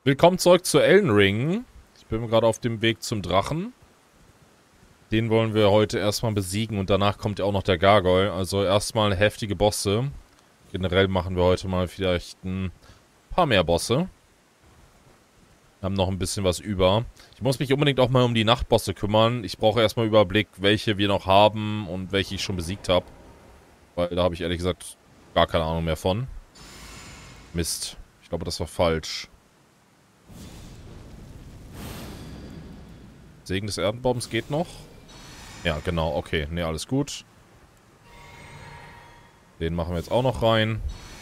Willkommen zurück zu Elden Ring. Ich bin gerade auf dem Weg zum Drachen. Den wollen wir heute erstmal besiegen und danach kommt ja auch noch der Gargoyle. Also erstmal heftige Bosse. Generell machen wir heute mal vielleicht ein paar mehr Bosse. Wir haben noch ein bisschen was über. Ich muss mich unbedingt auch mal um die Nachtbosse kümmern. Ich brauche erstmal Überblick, welche wir noch haben und welche ich schon besiegt habe. Weil da habe ich ehrlich gesagt gar keine Ahnung mehr von. Mist. Ich glaube, das war falsch. Segen des Erdenbaums geht noch. Ja, genau, okay. Ne, alles gut. Den machen wir jetzt auch noch rein.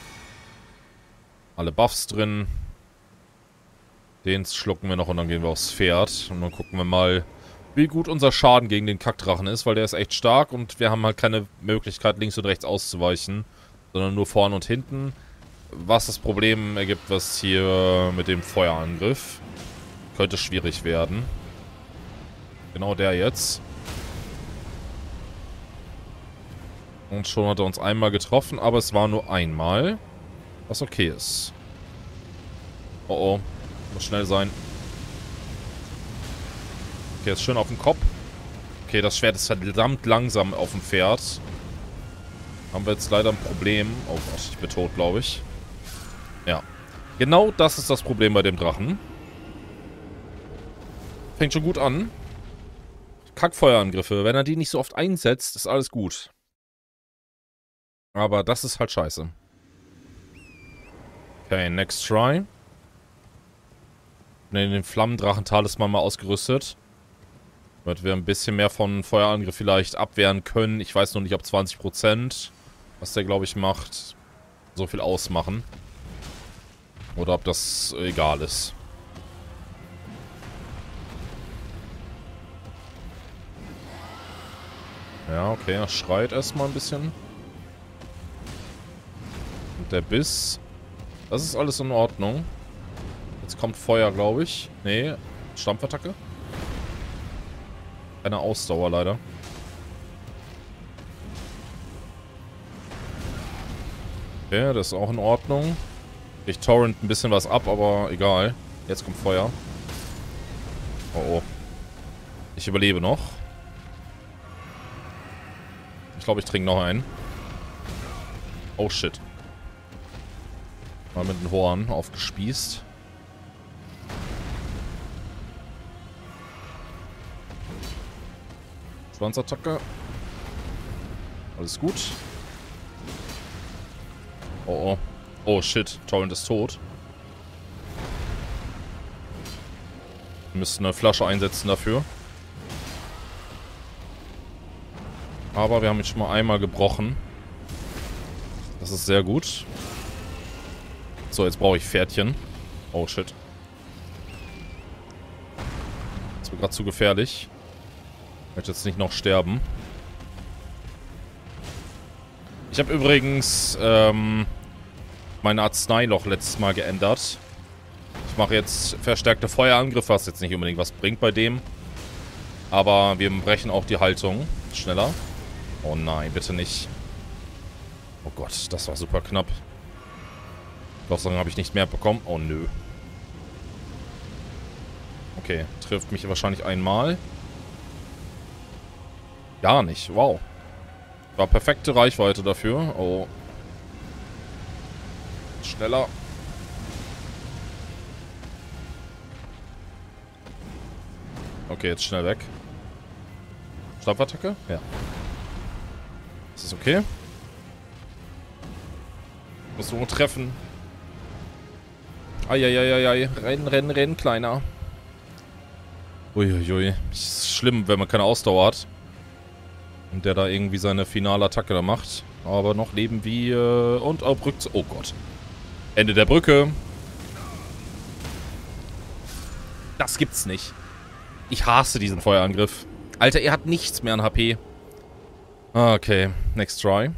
Alle Buffs drin. Den schlucken wir noch und dann gehen wir aufs Pferd. Und dann gucken wir mal, wie gut unser Schaden gegen den Kackdrachen ist, weil der ist echt stark und wir haben halt keine Möglichkeit, links und rechts auszuweichen, sondern nur vorne und hinten. Was das Problem ergibt, was hier mit dem Feuerangriff. Könnte schwierig werden. Genau der jetzt. Und schon hat er uns einmal getroffen, aber es war nur einmal. Was okay ist. Oh oh. Muss schnell sein. Okay, jetzt schön auf dem Kopf. Okay, das Schwert ist verdammt langsam auf dem Pferd. Haben wir jetzt leider ein Problem. Oh Gott, ich bin tot, glaube ich. Ja. Genau das ist das Problem bei dem Drachen. Fängt schon gut an. Kackfeuerangriffe. Wenn er die nicht so oft einsetzt, ist alles gut. Aber das ist halt scheiße. Okay, next try. Den Flammendrachen-Talisman mal ausgerüstet. Damit wir ein bisschen mehr von Feuerangriff vielleicht abwehren können. Ich weiß noch nicht, ob 20%, was der, glaube ich, macht, so viel ausmachen. Oder ob das egal ist. Ja, okay, er schreit erstmal ein bisschen. Und der Biss. Das ist alles in Ordnung. Jetzt kommt Feuer, glaube ich. Nee, Stampfattacke. Keine Ausdauer leider. Okay, das ist auch in Ordnung. Ich torrent ein bisschen was ab, aber egal. Jetzt kommt Feuer. Oh oh. Ich überlebe noch. Ich glaube, ich trinke noch einen. Oh shit. Mal mit den Horn aufgespießt. Schwanzattacke. Alles gut. Oh oh. Oh shit. Torrent ist tot. Wir müssten eine Flasche einsetzen dafür. Aber wir haben ihn schon mal einmal gebrochen. Das ist sehr gut. So, jetzt brauche ich Pferdchen. Oh shit. Das wird gerade zu gefährlich. Ich möchte jetzt nicht noch sterben. Ich habe übrigens meine Arzneiloch letztes Mal geändert. Ich mache jetzt verstärkte Feuerangriffe, was jetzt nicht unbedingt was bringt bei dem. Aber wir brechen auch die Haltung schneller. Oh nein, bitte nicht. Oh Gott, das war super knapp. Gott sei Dank habe ich nicht mehr bekommen. Oh nö. Okay, trifft mich wahrscheinlich einmal. Gar nicht, wow. War perfekte Reichweite dafür. Oh. Schneller. Okay, jetzt schnell weg. Stampfattacke? Ja. Ist das okay? Musst du nur treffen. Eieieiei. Rennen, rennen, rennen, kleiner. Uiuiui. Ist schlimm, wenn man keine Ausdauer hat. Und der da irgendwie seine finale Attacke da macht. Aber noch leben wir. Und auf Rückzug. Oh Gott. Ende der Brücke. Das gibt's nicht. Ich hasse diesen Feuerangriff. Alter, er hat nichts mehr an HP. Okay, next try.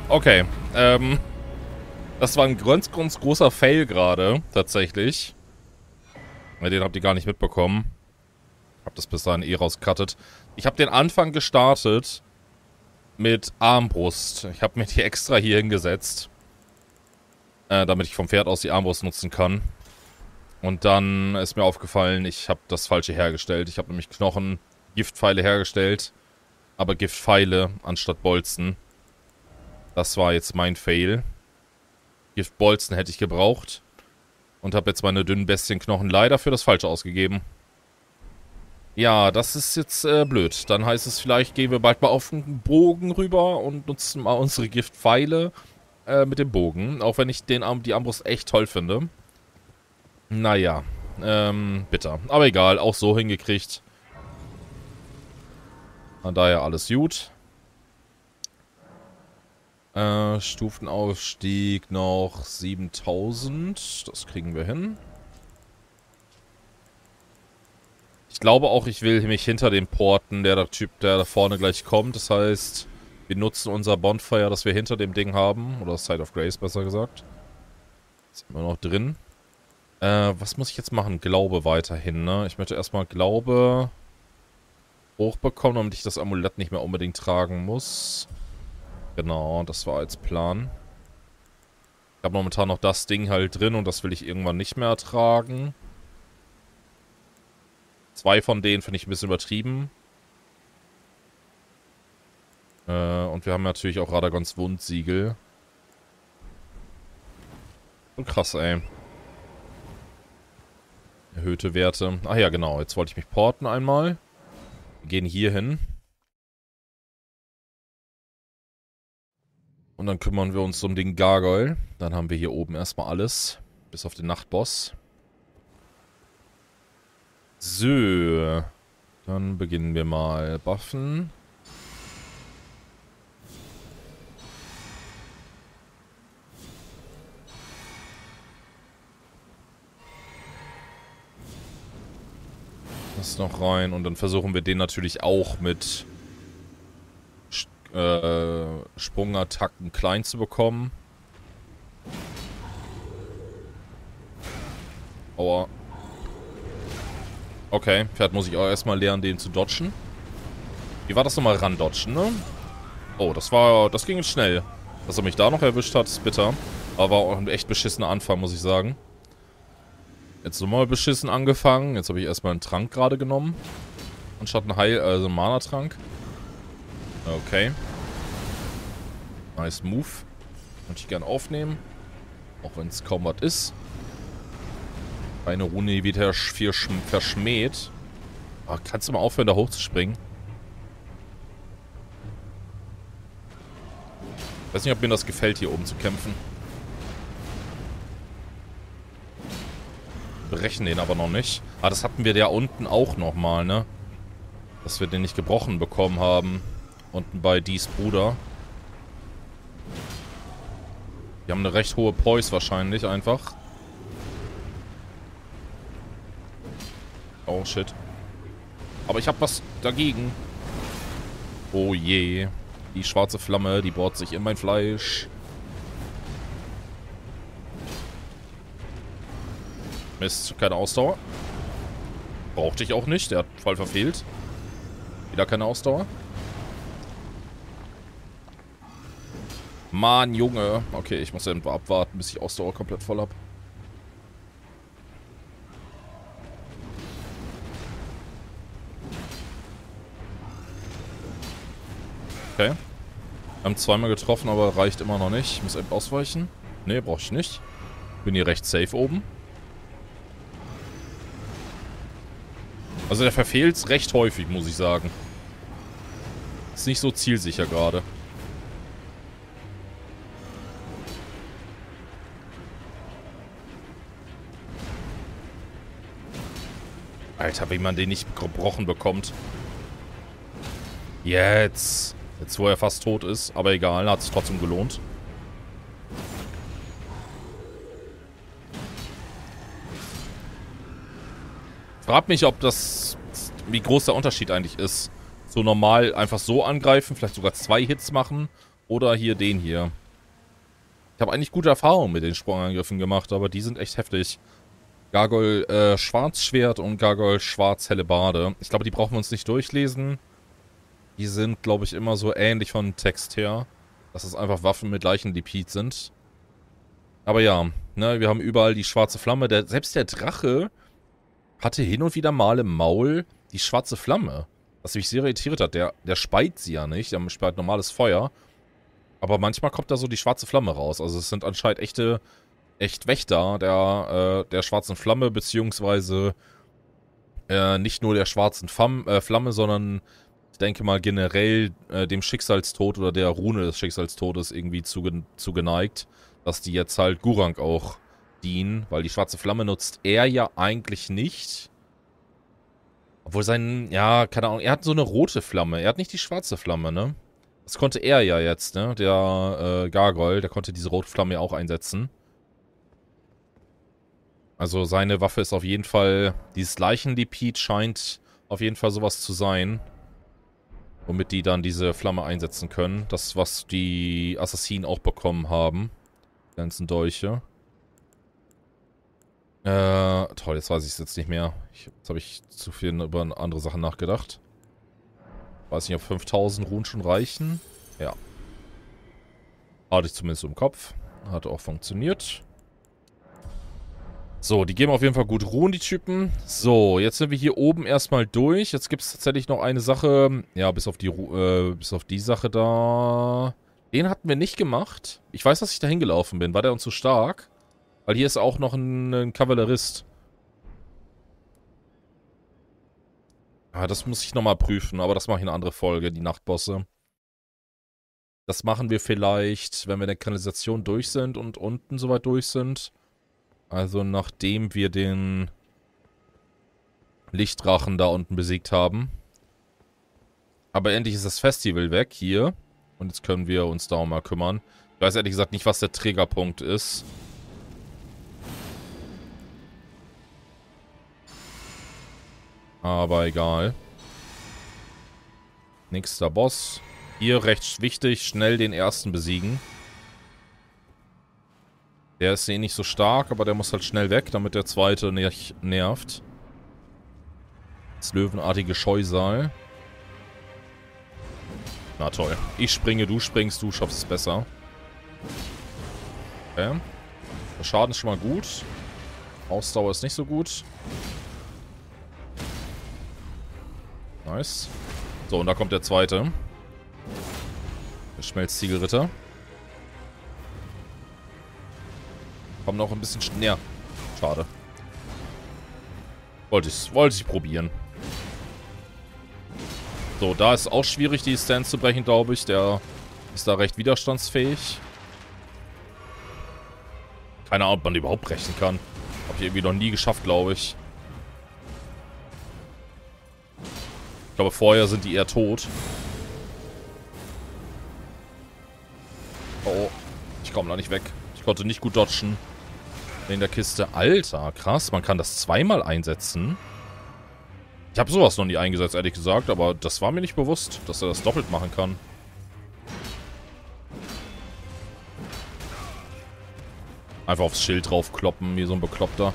Okay, das war ein ganz, ganz großer Fail gerade, tatsächlich. Den habt ihr gar nicht mitbekommen. Hab das bis dahin eh rausgecuttet. Ich habe den Anfang gestartet mit Armbrust. Ich habe mir die extra hier hingesetzt. Damit ich vom Pferd aus die Armbrust nutzen kann. Und dann ist mir aufgefallen, ich habe das Falsche hergestellt. Ich habe nämlich Knochen, Giftpfeile hergestellt. Aber Giftpfeile anstatt Bolzen. Das war jetzt mein Fail. Giftbolzen hätte ich gebraucht. Und habe jetzt meine dünnen Bestienknochen leider für das Falsche ausgegeben. Ja, das ist jetzt blöd. Dann heißt es, vielleicht gehen wir bald mal auf den Bogen rüber und nutzen mal unsere Giftpfeile mit dem Bogen. Auch wenn ich die Armbrust echt toll finde. Naja, bitter. Aber egal, auch so hingekriegt. Von daher alles gut. Stufenaufstieg noch 7000. Das kriegen wir hin. Ich glaube auch, ich will mich hinter dem porten, der Typ, der da vorne gleich kommt. Das heißt, wir nutzen unser Bonfire, das wir hinter dem Ding haben. Oder Side of Grace, besser gesagt. Sind wir noch drin. Was muss ich jetzt machen? Glaube weiterhin, ne? Ich möchte erstmal Glaube hochbekommen, damit ich das Amulett nicht mehr unbedingt tragen muss. Genau, das war als Plan. Ich habe momentan noch das Ding halt drin und das will ich irgendwann nicht mehr tragen. 2 von denen finde ich ein bisschen übertrieben. Und wir haben natürlich auch Radagons Wundsiegel. Und krass, ey. Erhöhte Werte. Ach ja, genau. Jetzt wollte ich mich porten einmal. Wir gehen hier hin. Und dann kümmern wir uns um den Gargoyle. Dann haben wir hier oben erstmal alles. Bis auf den Nachtboss. So. Dann beginnen wir mal. Buffen. Das noch rein. Und dann versuchen wir den natürlich auch mit Sprungattacken klein zu bekommen. Aua. Okay, Pferd muss ich auch erstmal lernen, den zu dodgen. Wie war das nochmal? Randodgen, ne? Oh, das ging jetzt schnell. Dass er mich da noch erwischt hat, ist bitter. Aber war auch ein echt beschissener Anfang, muss ich sagen. Jetzt nochmal beschissen angefangen. Jetzt habe ich erstmal einen Trank gerade genommen. Anstatt einen Mana-Trank. Okay. Nice Move. Möchte ich gern aufnehmen. Auch wenn es kaum was ist. Eine Rune wird verschmäht. Oh, kannst du mal aufhören, da hochzuspringen? Ich weiß nicht, ob mir das gefällt, hier oben zu kämpfen. Brechen den aber noch nicht. Ah, das hatten wir ja unten auch nochmal, ne? Dass wir den nicht gebrochen bekommen haben. Unten bei Dees Bruder. Die haben eine recht hohe Poise wahrscheinlich einfach. Oh, shit. Aber ich habe was dagegen. Oh je. Die schwarze Flamme, die bohrt sich in mein Fleisch. Mist, keine Ausdauer. Brauchte ich auch nicht, der hat voll verfehlt. Wieder keine Ausdauer. Mann, Junge. Okay, ich muss einfach abwarten, bis ich Ausdauer komplett voll habe. Okay. Wir haben zweimal getroffen, aber reicht immer noch nicht. Ich muss eben ausweichen. Ne, brauche ich nicht. Bin hier recht safe oben. Also der verfehlt recht häufig, muss ich sagen. Ist nicht so zielsicher gerade. Alter, wie man den nicht gebrochen bekommt. Jetzt. Jetzt, wo er fast tot ist. Aber egal, hat es trotzdem gelohnt. Frag mich, ob das... wie groß der Unterschied eigentlich ist. So normal einfach so angreifen, vielleicht sogar 2 Hits machen. Oder hier den hier. Ich habe eigentlich gute Erfahrungen mit den Sprungangriffen gemacht, aber die sind echt heftig. Gargoyle Schwarzschwert und Gargoyle Schwarz-Hellebarde. Ich glaube, die brauchen wir uns nicht durchlesen. Die sind, glaube ich, immer so ähnlich vom Text her. Dass es einfach Waffen mit Leichenlipid sind. Aber ja, ne, wir haben überall die schwarze Flamme. Selbst der Drache hatte hin und wieder mal im Maul die schwarze Flamme. Was mich sehr irritiert hat. Der speit sie ja nicht. Der speit normales Feuer. Aber manchmal kommt da so die schwarze Flamme raus. Also es sind anscheinend echt Wächter der schwarzen Flamme, beziehungsweise nicht nur der schwarzen Flamme, sondern ich denke mal generell dem Schicksalstod oder der Rune des Schicksalstodes irgendwie zugeneigt, dass die jetzt halt Gurranq auch dienen, weil die schwarze Flamme nutzt er ja eigentlich nicht. Obwohl ja, keine Ahnung, er hat so eine rote Flamme, er hat nicht die schwarze Flamme, ne? Das konnte er ja jetzt, ne? Der Gargoyle, der konnte diese rote Flamme ja auch einsetzen. Also seine Waffe ist auf jeden Fall, dieses Leichenlipid scheint auf jeden Fall sowas zu sein. Womit die dann diese Flamme einsetzen können. Das, was die Assassinen auch bekommen haben. Die ganzen Dolche. Toll, jetzt weiß ich es jetzt nicht mehr. Jetzt habe ich zu viel über andere Sachen nachgedacht. Weiß nicht, ob 5000 Runen schon reichen. Ja. Hatte ich zumindest im Kopf. Hat auch funktioniert. So, die geben auf jeden Fall gut Ruhen, die Typen. So, jetzt sind wir hier oben erstmal durch. Jetzt gibt es tatsächlich noch eine Sache. Ja, bis auf die Sache da. Den hatten wir nicht gemacht. Ich weiß, dass ich da hingelaufen bin. War der uns so stark? Weil hier ist auch noch ein Kavallerist. Ah, das muss ich nochmal prüfen. Aber das mache ich in einer anderen Folge, die Nachtbosse. Das machen wir vielleicht, wenn wir in der Kanalisation durch sind und unten soweit durch sind. Also nachdem wir den Lichtdrachen da unten besiegt haben. Aber endlich ist das Festival weg hier. Und jetzt können wir uns darum mal kümmern. Ich weiß ehrlich gesagt nicht, was der Triggerpunkt ist. Aber egal. Nächster Boss. Hier recht wichtig, schnell den ersten besiegen. Der ist eh nicht so stark, aber der muss halt schnell weg, damit der zweite nicht nervt. Das löwenartige Scheusal. Na toll. Ich springe, du springst, du schaffst es besser. Okay. Der Schaden ist schon mal gut. Ausdauer ist nicht so gut. Nice. So, und da kommt der zweite. Der Schmelzziegelritter. Kommt noch ein bisschen näher. Schade. Wollte ich probieren. So, da ist auch schwierig, die Stance zu brechen, glaube ich. Der ist da recht widerstandsfähig. Keine Ahnung, ob man die überhaupt brechen kann. Hab ich irgendwie noch nie geschafft, glaube ich. Ich glaube, vorher sind die eher tot. Oh, ich komme da nicht weg. Ich konnte nicht gut dodgen. In der Kiste. Alter, krass. Man kann das zweimal einsetzen. Ich habe sowas noch nie eingesetzt, ehrlich gesagt. Aber das war mir nicht bewusst, dass er das doppelt machen kann. Einfach aufs Schild draufkloppen, wie so ein Bekloppter.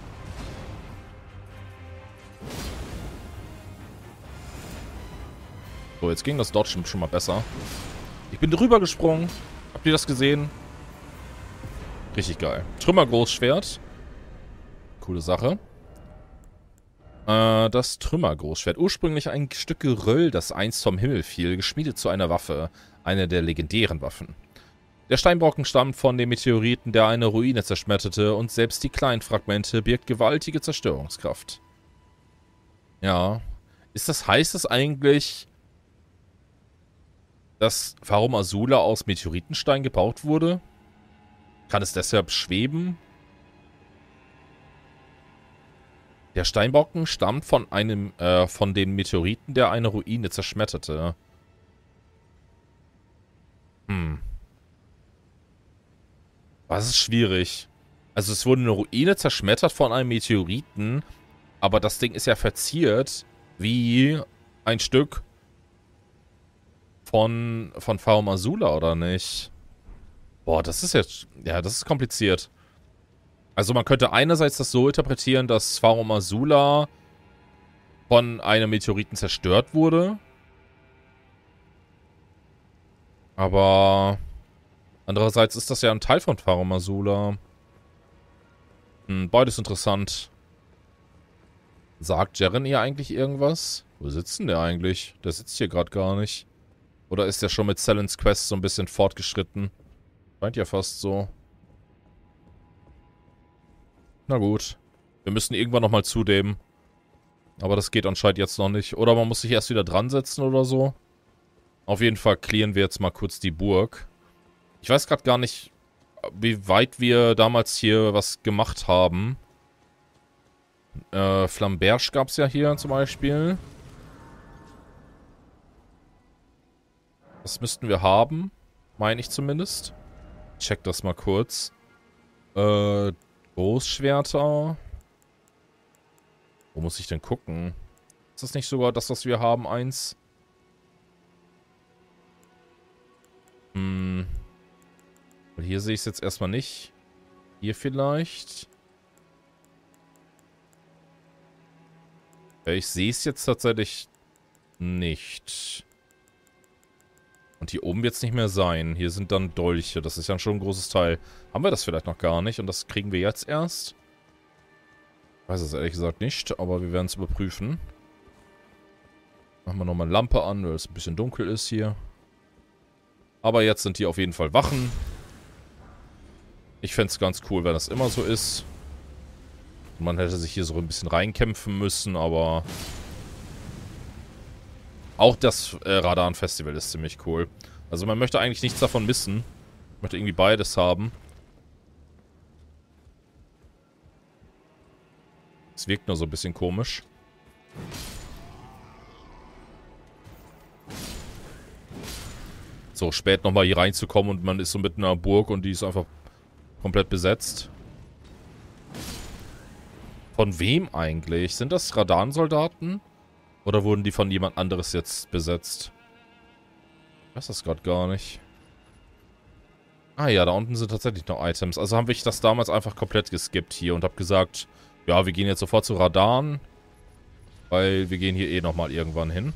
So, jetzt ging das Dodgen schon mal besser. Ich bin drüber gesprungen. Habt ihr das gesehen? Richtig geil. Trümmergroßschwert. Coole Sache. Das Trümmergroßschwert. Ursprünglich ein Stück Geröll, das einst vom Himmel fiel, geschmiedet zu einer Waffe. Eine der legendären Waffen. Der Steinbrocken stammt von dem Meteoriten, der eine Ruine zerschmetterte, und selbst die kleinen Fragmente birgt gewaltige Zerstörungskraft. Ja. Heißt es eigentlich, dass Farum Azula aus Meteoritenstein gebaut wurde? Kann es deshalb schweben? Der Steinbrocken stammt von dem Meteoriten, der eine Ruine zerschmetterte. Das ist schwierig. Also es wurde eine Ruine zerschmettert von einem Meteoriten, aber das Ding ist ja verziert wie ein Stück von Farum Azula, oder nicht? Boah, das ist jetzt... Ja, das ist kompliziert. Also man könnte einerseits das so interpretieren, dass Farum Azula von einem Meteoriten zerstört wurde. Aber andererseits ist das ja ein Teil von Farum Azula. Beides interessant. Sagt Jaren ihr eigentlich irgendwas? Wo sitzt denn der eigentlich? Der sitzt hier gerade gar nicht. Oder ist der schon mit Selens Quest so ein bisschen fortgeschritten? Scheint ja fast so. Na gut. Wir müssen irgendwann nochmal zu dem. Aber das geht anscheinend jetzt noch nicht. Oder man muss sich erst wieder dran setzen oder so. Auf jeden Fall clearen wir jetzt mal kurz die Burg. Ich weiß gerade gar nicht, wie weit wir damals hier was gemacht haben. Flamberge gab es ja hier zum Beispiel. Das müssten wir meine ich zumindest. Check das mal kurz. Großschwerter. Wo muss ich denn gucken? Ist das nicht sogar das, was wir haben? Eins? Hier sehe ich es jetzt erstmal nicht. Hier vielleicht. Ich sehe es jetzt tatsächlich nicht. Und hier oben wird es nicht mehr sein. Hier sind dann Dolche. Das ist ja schon ein großes Teil. Haben wir das vielleicht noch gar nicht? Und das kriegen wir jetzt erst? Ich weiß es ehrlich gesagt nicht, aber wir werden es überprüfen. Machen wir nochmal eine Lampe an, weil es ein bisschen dunkel ist hier. Aber jetzt sind hier auf jeden Fall Wachen. Ich fände es ganz cool, wenn das immer so ist. Man hätte sich hier so ein bisschen reinkämpfen müssen, aber... Auch das Radan-Festival ist ziemlich cool. Also man möchte eigentlich nichts davon missen. Man möchte irgendwie beides haben. Es wirkt nur so ein bisschen komisch. So spät nochmal hier reinzukommen und man ist so mitten in einer Burg und die ist einfach komplett besetzt. Von wem eigentlich? Sind das Radan-Soldaten? Oder wurden die von jemand anderes jetzt besetzt? Ich weiß das gerade gar nicht. Ah ja, da unten sind tatsächlich noch Items. Also habe ich das damals einfach komplett geskippt hier und habe gesagt, ja, wir gehen jetzt sofort zu Radan. Weil wir gehen hier eh nochmal irgendwann hin.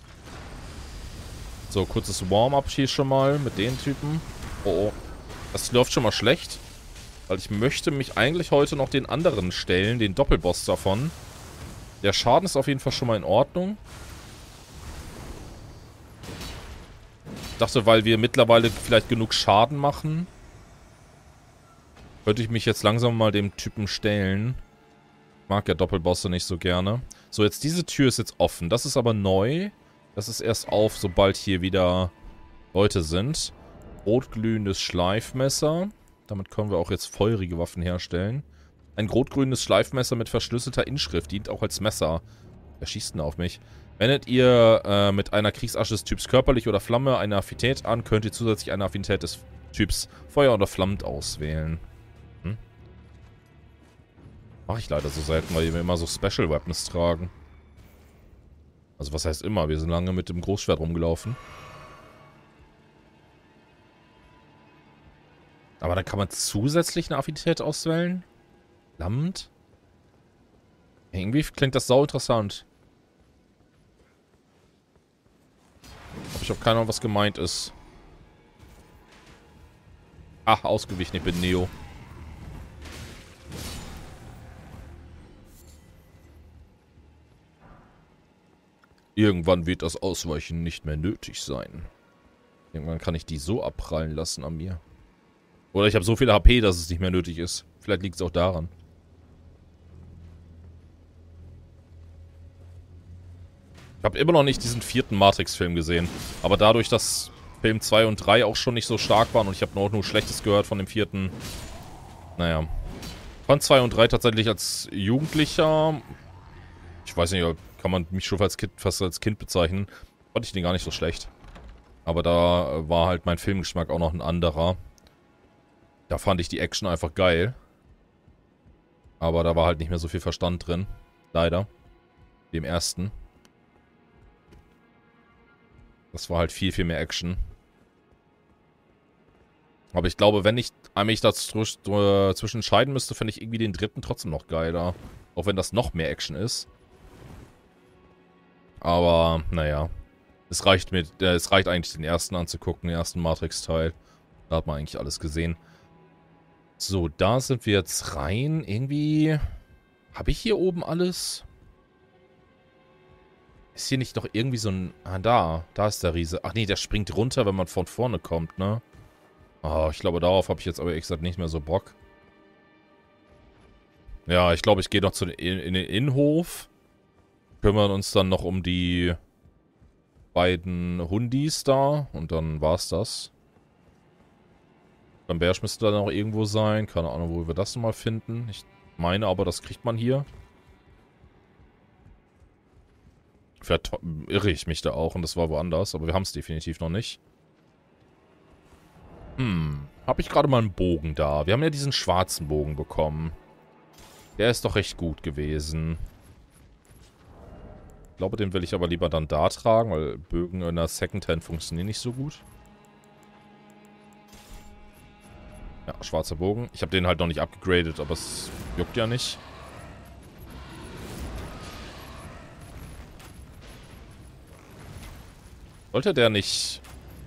So, kurzes Warm-up hier schon mal mit den Typen. Oh, oh. Das läuft schon mal schlecht. Weil ich möchte mich eigentlich heute noch den anderen stellen, den Doppelboss davon. Der Schaden ist auf jeden Fall schon mal in Ordnung. Ich dachte, weil wir mittlerweile vielleicht genug Schaden machen, könnte ich mich jetzt langsam mal dem Typen stellen. Ich mag ja Doppelbosse nicht so gerne. So, jetzt diese Tür ist jetzt offen. Das ist aber neu. Das ist erst auf, sobald hier wieder Leute sind. Rotglühendes Schleifmesser. Damit können wir auch jetzt feurige Waffen herstellen. Ein rotgrünes Schleifmesser mit verschlüsselter Inschrift dient auch als Messer. Wer schießt denn auf mich? Wendet ihr mit einer Kriegsasche des Typs körperlich oder Flamme eine Affinität an, könnt ihr zusätzlich eine Affinität des Typs Feuer oder Flammt auswählen. Mache ich leider so selten, weil wir immer so Special Weapons tragen. Also was heißt immer? Wir sind lange mit dem Großschwert rumgelaufen. Aber dann kann man zusätzlich eine Affinität auswählen? Flammt? Irgendwie klingt das sau interessant. Hab ich auch keine Ahnung, was gemeint ist. Ach, ausgewichen, ich bin Neo. Irgendwann wird das Ausweichen nicht mehr nötig sein. Irgendwann kann ich die so abprallen lassen an mir. Oder ich habe so viel HP, dass es nicht mehr nötig ist. Vielleicht liegt es auch daran. Ich habe immer noch nicht diesen 4. Matrix-Film gesehen. Aber dadurch, dass Film 2 und 3 auch schon nicht so stark waren und ich habe nur Schlechtes gehört von dem 4. Naja. Von 2 und 3 tatsächlich als Jugendlicher. Ich weiß nicht, kann man mich schon als Kind, fast als Kind bezeichnen. Fand ich den gar nicht so schlecht. Aber da war halt mein Filmgeschmack auch noch ein anderer. Da fand ich die Action einfach geil. Aber da war halt nicht mehr so viel Verstand drin. Leider. Wie im ersten. Das war halt viel, viel mehr Action. Aber ich glaube, wenn ich mich dazwischen entscheiden müsste, fände ich irgendwie den dritten trotzdem noch geiler. Auch wenn das noch mehr Action ist. Aber, naja. Es reicht eigentlich, den ersten anzugucken, den ersten Matrix-Teil. Da hat man eigentlich alles gesehen. So, da sind wir jetzt rein. Irgendwie... Habe ich hier oben alles? Ist hier nicht doch irgendwie so ein... Ah, da ist der Riese. Ach nee, der springt runter, wenn man von vorne kommt, ne? Oh, ich glaube, darauf habe ich jetzt aber ehrlich gesagt nicht mehr so Bock. Ja, ich glaube, ich gehe noch in den Innenhof. Kümmern uns dann noch um die beiden Hundis da. Und dann war's das. Beim Bärsch müsste da noch irgendwo sein. Keine Ahnung, wo wir das nochmal finden. Ich meine aber, das kriegt man hier. Vielleicht irre ich mich da auch und das war woanders. Aber wir haben es definitiv noch nicht. Habe ich gerade mal einen Bogen da? Wir haben ja diesen schwarzen Bogen bekommen. Der ist doch recht gut gewesen. Ich glaube, den will ich aber lieber dann da tragen, weil Bögen in der Secondhand funktionieren nicht so gut. Ja, schwarzer Bogen. Ich habe den halt noch nicht abgegradet, aber es juckt ja nicht. Sollte der nicht...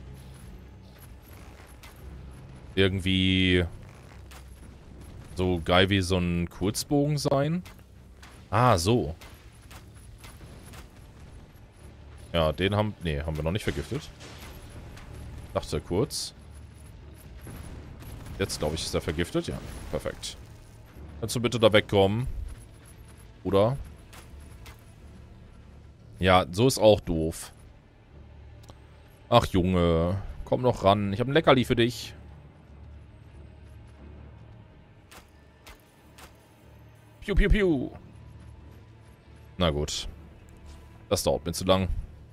irgendwie so geil wie so ein Kurzbogen sein. Ah, so. Ja, den haben... Nee, haben wir noch nicht vergiftet. Dachte kurz. Jetzt, glaube ich, ist er vergiftet. Ja, perfekt. Kannst du bitte da wegkommen? Oder? Ja, so ist auch doof. Ach, Junge. Komm noch ran. Ich habe ein Leckerli für dich. Piu, piu, piu. Na gut. Das dauert mir zu lang.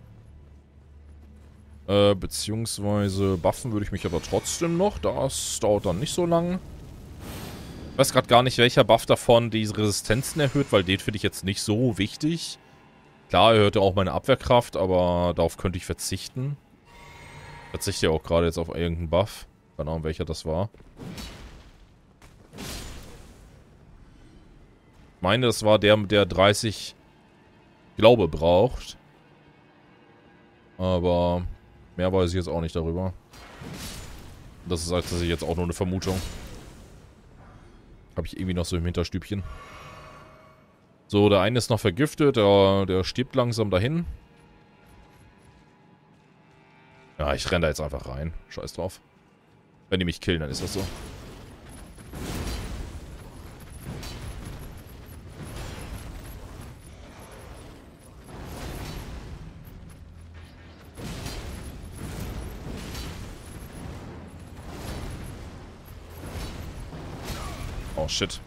Beziehungsweise buffen würde ich mich aber trotzdem noch. Das dauert dann nicht so lang. Ich weiß gerade gar nicht, welcher Buff davon diese Resistenzen erhöht, weil den finde ich jetzt nicht so wichtig. Klar, erhöht ja auch meine Abwehrkraft, aber darauf könnte ich verzichten. Verzichte ja auch gerade jetzt auf irgendeinen Buff. Keine Ahnung, welcher das war. Ich meine, das war der, der 30 Glaube braucht. Aber mehr weiß ich jetzt auch nicht darüber. Das ist tatsächlich jetzt auch nur eine Vermutung. Habe ich irgendwie noch so im Hinterstübchen. So, der eine ist noch vergiftet. Der stirbt langsam dahin. Ja, ich renne da jetzt einfach rein. Scheiß drauf. Wenn die mich killen, dann ist das so. Oh, shit.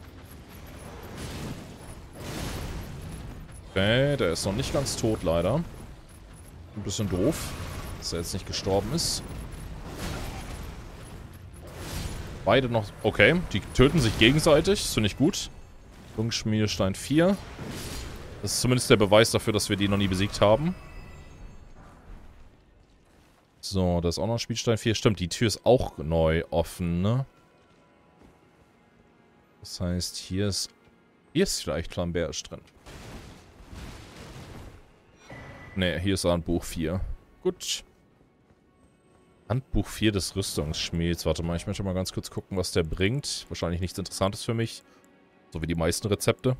Okay, der ist noch nicht ganz tot, leider. Ein bisschen doof, dass er jetzt nicht gestorben ist. Beide noch... Okay, die töten sich gegenseitig. Das finde ich gut. Lungenschmiedestein 4. Das ist zumindest der Beweis dafür, dass wir die noch nie besiegt haben. So, da ist auch noch ein Schmiedestein 4. Stimmt, die Tür ist auch neu offen, ne? Das heißt, hier ist vielleicht Flamberge drin. Ne, hier ist Handbuch 4. Gut. Handbuch 4 des Rüstungsschmieds. Warte mal, ich möchte mal ganz kurz gucken, was der bringt. Wahrscheinlich nichts Interessantes für mich. So wie die meisten Rezepte.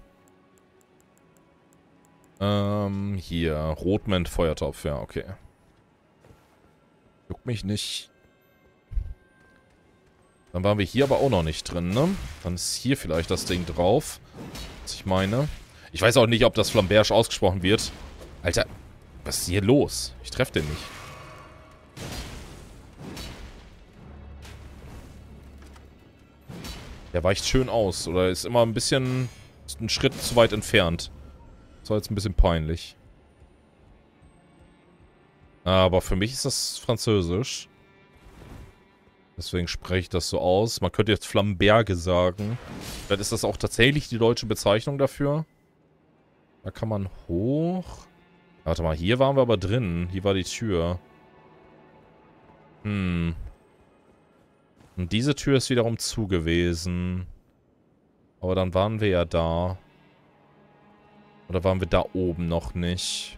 Hier. Rotment Feuertopf. Ja, okay. Juckt mich nicht. Dann waren wir hier aber auch noch nicht drin, ne? Dann ist hier vielleicht das Ding drauf. Was ich meine. Ich weiß auch nicht, ob das Flamberge ausgesprochen wird. Alter, was ist hier los? Ich treffe den nicht. Der weicht schön aus. Oder ist immer ein bisschen... einen Schritt zu weit entfernt. Das war jetzt ein bisschen peinlich. Aber für mich ist das Französisch. Deswegen spreche ich das so aus. Man könnte jetzt Flamberge sagen. Vielleicht ist das auch tatsächlich die deutsche Bezeichnung dafür. Da kann man hoch. Warte mal, hier waren wir aber drin. Hier war die Tür. Und diese Tür ist wiederum zu gewesen. Aber dann waren wir ja da. Oder waren wir da oben noch nicht?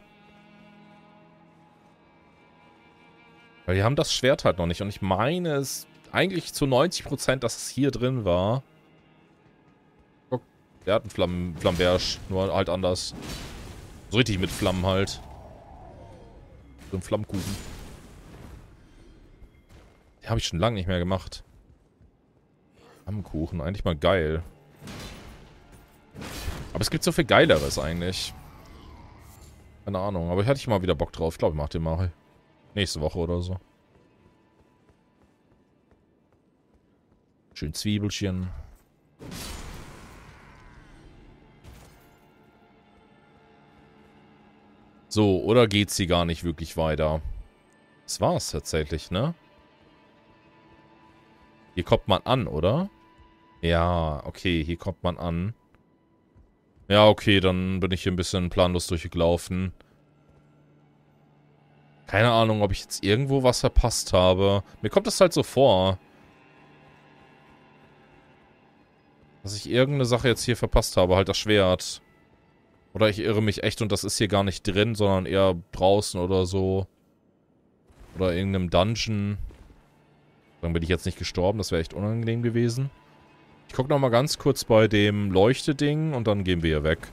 Weil wir haben das Schwert halt noch nicht. Und ich meine es eigentlich zu 90%, dass es hier drin war. Guck, der hat einen Flammenberg, nur halt anders. So richtig mit Flammen halt. So ein Flammkuchen. Den habe ich schon lange nicht mehr gemacht. Flammkuchen, eigentlich mal geil. Aber es gibt so viel Geileres eigentlich. Keine Ahnung, aber ich hatte mal wieder Bock drauf. Ich glaube, ich mach den mal. Nächste Woche oder so. Schön Zwiebelchen. So, oder geht sie gar nicht wirklich weiter? Das war's tatsächlich, ne? Hier kommt man an, oder? Ja, okay, hier kommt man an. Ja, okay, dann bin ich hier ein bisschen planlos durchgelaufen. Keine Ahnung, ob ich jetzt irgendwo was verpasst habe. Mir kommt das halt so vor. Dass ich irgendeine Sache jetzt hier verpasst habe. Halt das Schwert. Oder ich irre mich echt und das ist hier gar nicht drin, sondern eher draußen oder so. Oder irgendeinem Dungeon. Dann bin ich jetzt nicht gestorben. Das wäre echt unangenehm gewesen. Ich gucke nochmal ganz kurz bei dem Leuchteding und dann gehen wir hier weg.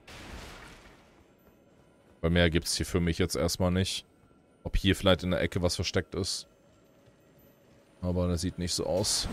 Weil mehr gibt es hier für mich jetzt erstmal nicht. Ob hier vielleicht in der Ecke was versteckt ist. Aber das sieht nicht so aus.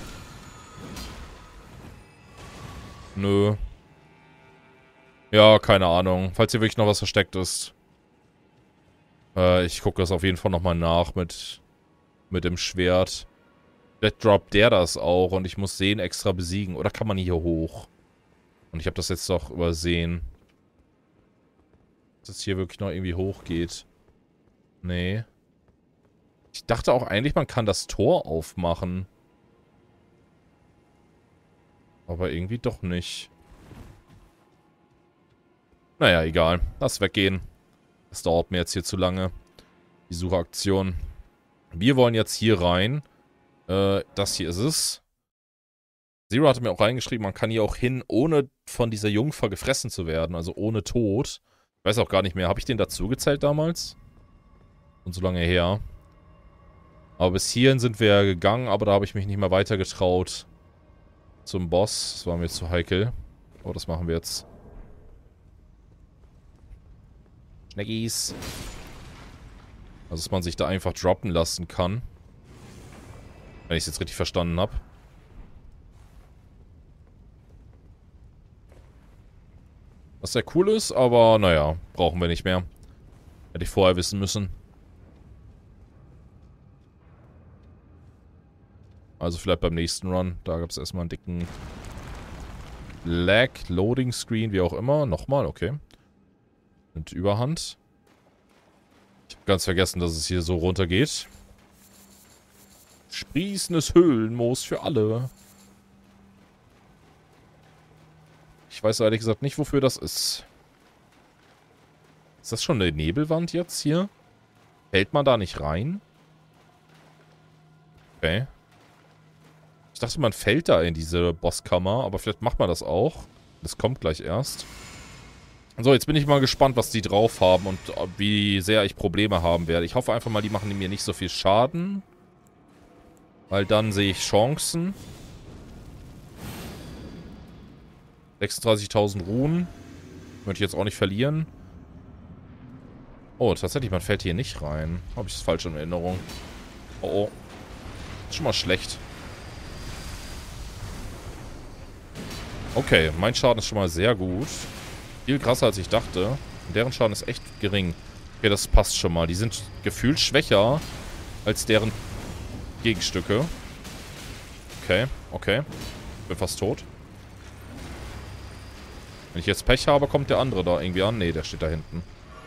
Nö. Ja, keine Ahnung. Falls hier wirklich noch was versteckt ist. Ich gucke das auf jeden Fall nochmal nach mit dem Schwert. Vielleicht droppt der das auch und ich muss Seen extra besiegen. Oder kann man hier hoch? Und ich habe das jetzt doch übersehen. Dass es hier wirklich noch irgendwie hochgeht. Nee. Ich dachte auch eigentlich, man kann das Tor aufmachen. Aber irgendwie doch nicht. Naja, egal. Lass weggehen. Das dauert mir jetzt hier zu lange. Die Suchaktion. Wir wollen jetzt hier rein. Das hier ist es. Zero hatte mir auch reingeschrieben, man kann hier auch hin, ohne von dieser Jungfer gefressen zu werden. Also ohne Tod. Ich weiß auch gar nicht mehr. Habe ich den dazu gezählt damals? Und so lange her. Aber bis hierhin sind wir ja gegangen, aber da habe ich mich nicht mehr weiter getraut. Zum Boss. Das war mir zu heikel. Aber das machen wir jetzt. Schneckis. Also, dass man sich da einfach droppen lassen kann. Wenn ich es jetzt richtig verstanden habe. Was sehr cool ist, aber naja, brauchen wir nicht mehr. Hätte ich vorher wissen müssen. Also vielleicht beim nächsten Run. Da gab es erstmal einen dicken Lag, Loading Screen, wie auch immer. Nochmal, okay. Mit Überhand. Ich habe ganz vergessen, dass es hier so runter geht. Sprießendes Höhlenmoos für alle. Ich weiß ehrlich gesagt nicht, wofür das ist. Ist das schon eine Nebelwand jetzt hier? Fällt man da nicht rein? Okay. Ich dachte, man fällt da in diese Bosskammer, aber vielleicht macht man das auch. Das kommt gleich erst. So, jetzt bin ich mal gespannt, was die drauf haben und wie sehr ich Probleme haben werde. Ich hoffe einfach mal, die machen mir nicht so viel Schaden. Weil dann sehe ich Chancen. 36.000 Runen. Möchte ich jetzt auch nicht verlieren. Oh, tatsächlich, man fällt hier nicht rein. Habe ich das falsch in Erinnerung. Oh, oh. Ist schon mal schlecht. Okay, mein Schaden ist schon mal sehr gut. Viel krasser, als ich dachte. Und deren Schaden ist echt gering. Okay, das passt schon mal. Die sind gefühlt schwächer als deren Gegenstücke. Okay, okay. Bin fast tot. Wenn ich jetzt Pech habe, kommt der andere da irgendwie an. Nee, der steht da hinten.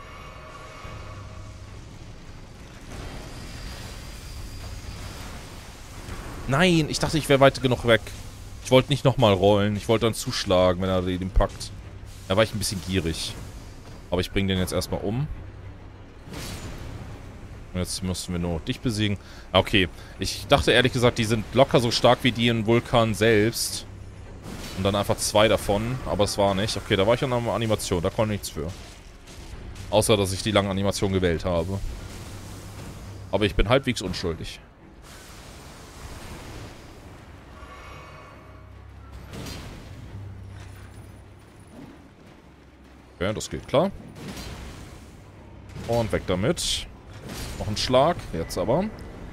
Nein, ich dachte, ich wäre weit genug weg. Ich wollte nicht nochmal rollen. Ich wollte dann zuschlagen, wenn er den packt. Da war ich ein bisschen gierig. Aber ich bringe den jetzt erstmal um. Jetzt müssen wir nur dich besiegen. Okay, ich dachte ehrlich gesagt, die sind locker so stark wie die im Vulkan selbst. Und dann einfach 2 davon, aber es war nicht. Okay, da war ich an einer Animation, da konnte ich nichts für. Außer, dass ich die lange Animation gewählt habe. Aber ich bin halbwegs unschuldig. Okay, das geht klar. Und weg damit. Noch ein Schlag, jetzt aber.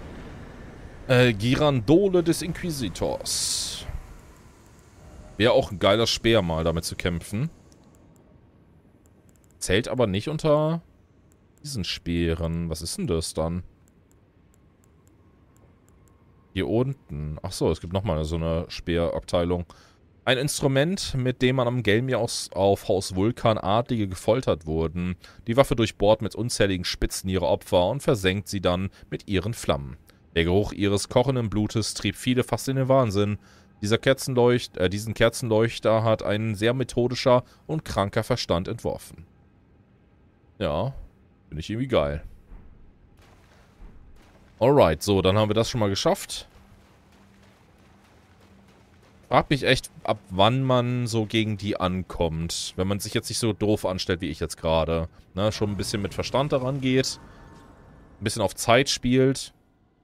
Girandole des Inquisitors. Wäre auch ein geiler Speer, mal damit zu kämpfen. Zählt aber nicht unter diesen Speeren. Was ist denn das dann? Hier unten. Achso, es gibt nochmal so eine Speerabteilung. Ein Instrument, mit dem man am Gelmir auf Haus Vulkan Adlige gefoltert wurden. Die Waffe durchbohrt mit unzähligen Spitzen ihre Opfer und versenkt sie dann mit ihren Flammen. Der Geruch ihres kochenden Blutes trieb viele fast in den Wahnsinn. Diesen Kerzenleuchter hat ein sehr methodischer und kranker Verstand entworfen. Ja, finde ich irgendwie geil. Alright, so, dann haben wir das schon mal geschafft. Frag mich echt, ab wann man so gegen die ankommt. Wenn man sich jetzt nicht so doof anstellt, wie ich jetzt gerade. Ne, schon ein bisschen mit Verstand daran geht. Ein bisschen auf Zeit spielt.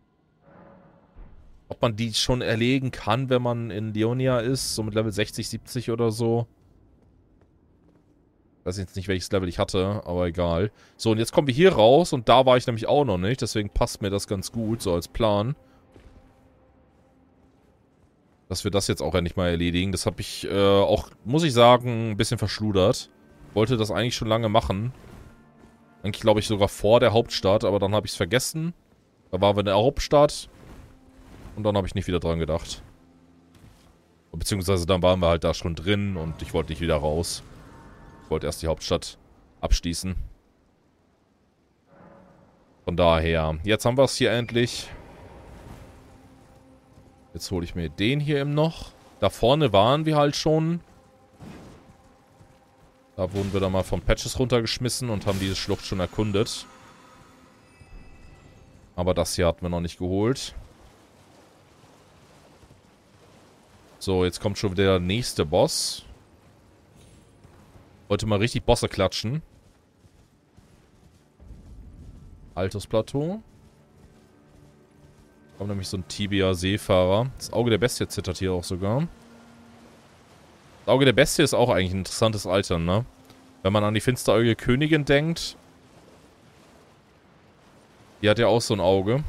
Ob man die schon erlegen kann, wenn man in Leonia ist. So mit Level 60, 70 oder so. Ich weiß jetzt nicht, welches Level ich hatte, aber egal. So, und jetzt kommen wir hier raus. Und da war ich nämlich auch noch nicht. Deswegen passt mir das ganz gut, so als Plan. Dass wir das jetzt auch endlich mal erledigen. Das habe ich auch, muss ich sagen, ein bisschen verschludert. Wollte das eigentlich schon lange machen. Eigentlich glaube ich sogar vor der Hauptstadt, aber dann habe ich es vergessen. Da waren wir in der Hauptstadt. Und dann habe ich nicht wieder dran gedacht. Beziehungsweise dann waren wir halt da schon drin und ich wollte nicht wieder raus. Ich wollte erst die Hauptstadt abschließen. Von daher, jetzt haben wir es hier endlich. Jetzt hole ich mir den hier eben noch. Da vorne waren wir halt schon. Da wurden wir dann mal von Patches runtergeschmissen und haben diese Schlucht schon erkundet. Aber das hier hatten wir noch nicht geholt. So, jetzt kommt schon wieder der nächste Boss. Wollte mal richtig Bosse klatschen. Altes Plateau. Da kommt nämlich so ein Tibia-Seefahrer. Das Auge der Bestie zittert hier auch sogar. Das Auge der Bestie ist auch eigentlich ein interessantes Alter, ne? Wenn man an die finsteräugige Königin denkt. Die hat ja auch so ein Auge.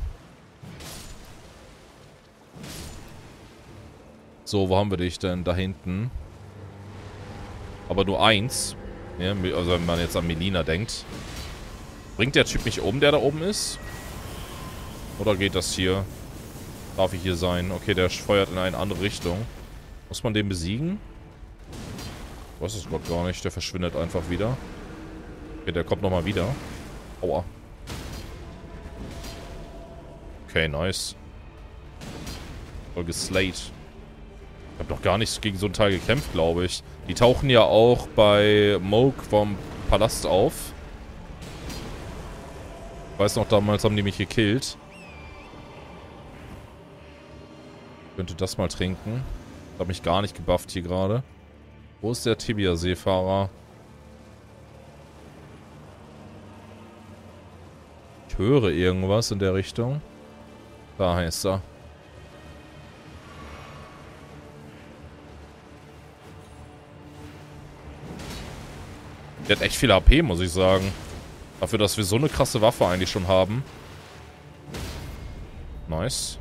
So, wo haben wir dich denn? Da hinten. Aber nur eins. Ja, also wenn man jetzt an Melina denkt. Bringt der Typ mich um, der da oben ist? Oder geht das hier? Darf ich hier sein? Okay, der feuert in eine andere Richtung. Muss man den besiegen? Ich weiß es Gott gar nicht. Der verschwindet einfach wieder. Okay, der kommt nochmal wieder. Aua. Okay, nice. Voll geslayed. Ich habe noch gar nicht gegen so einen Teil gekämpft, glaube ich. Die tauchen ja auch bei Moog vom Palast auf. Ich weiß noch, damals haben die mich gekillt. Ich könnte das mal trinken. Ich habe mich gar nicht gebufft hier gerade. Wo ist der Tibia-Seefahrer? Ich höre irgendwas in der Richtung. Da heißt er. Der hat echt viel HP, muss ich sagen. Dafür, dass wir so eine krasse Waffe eigentlich schon haben. Nice.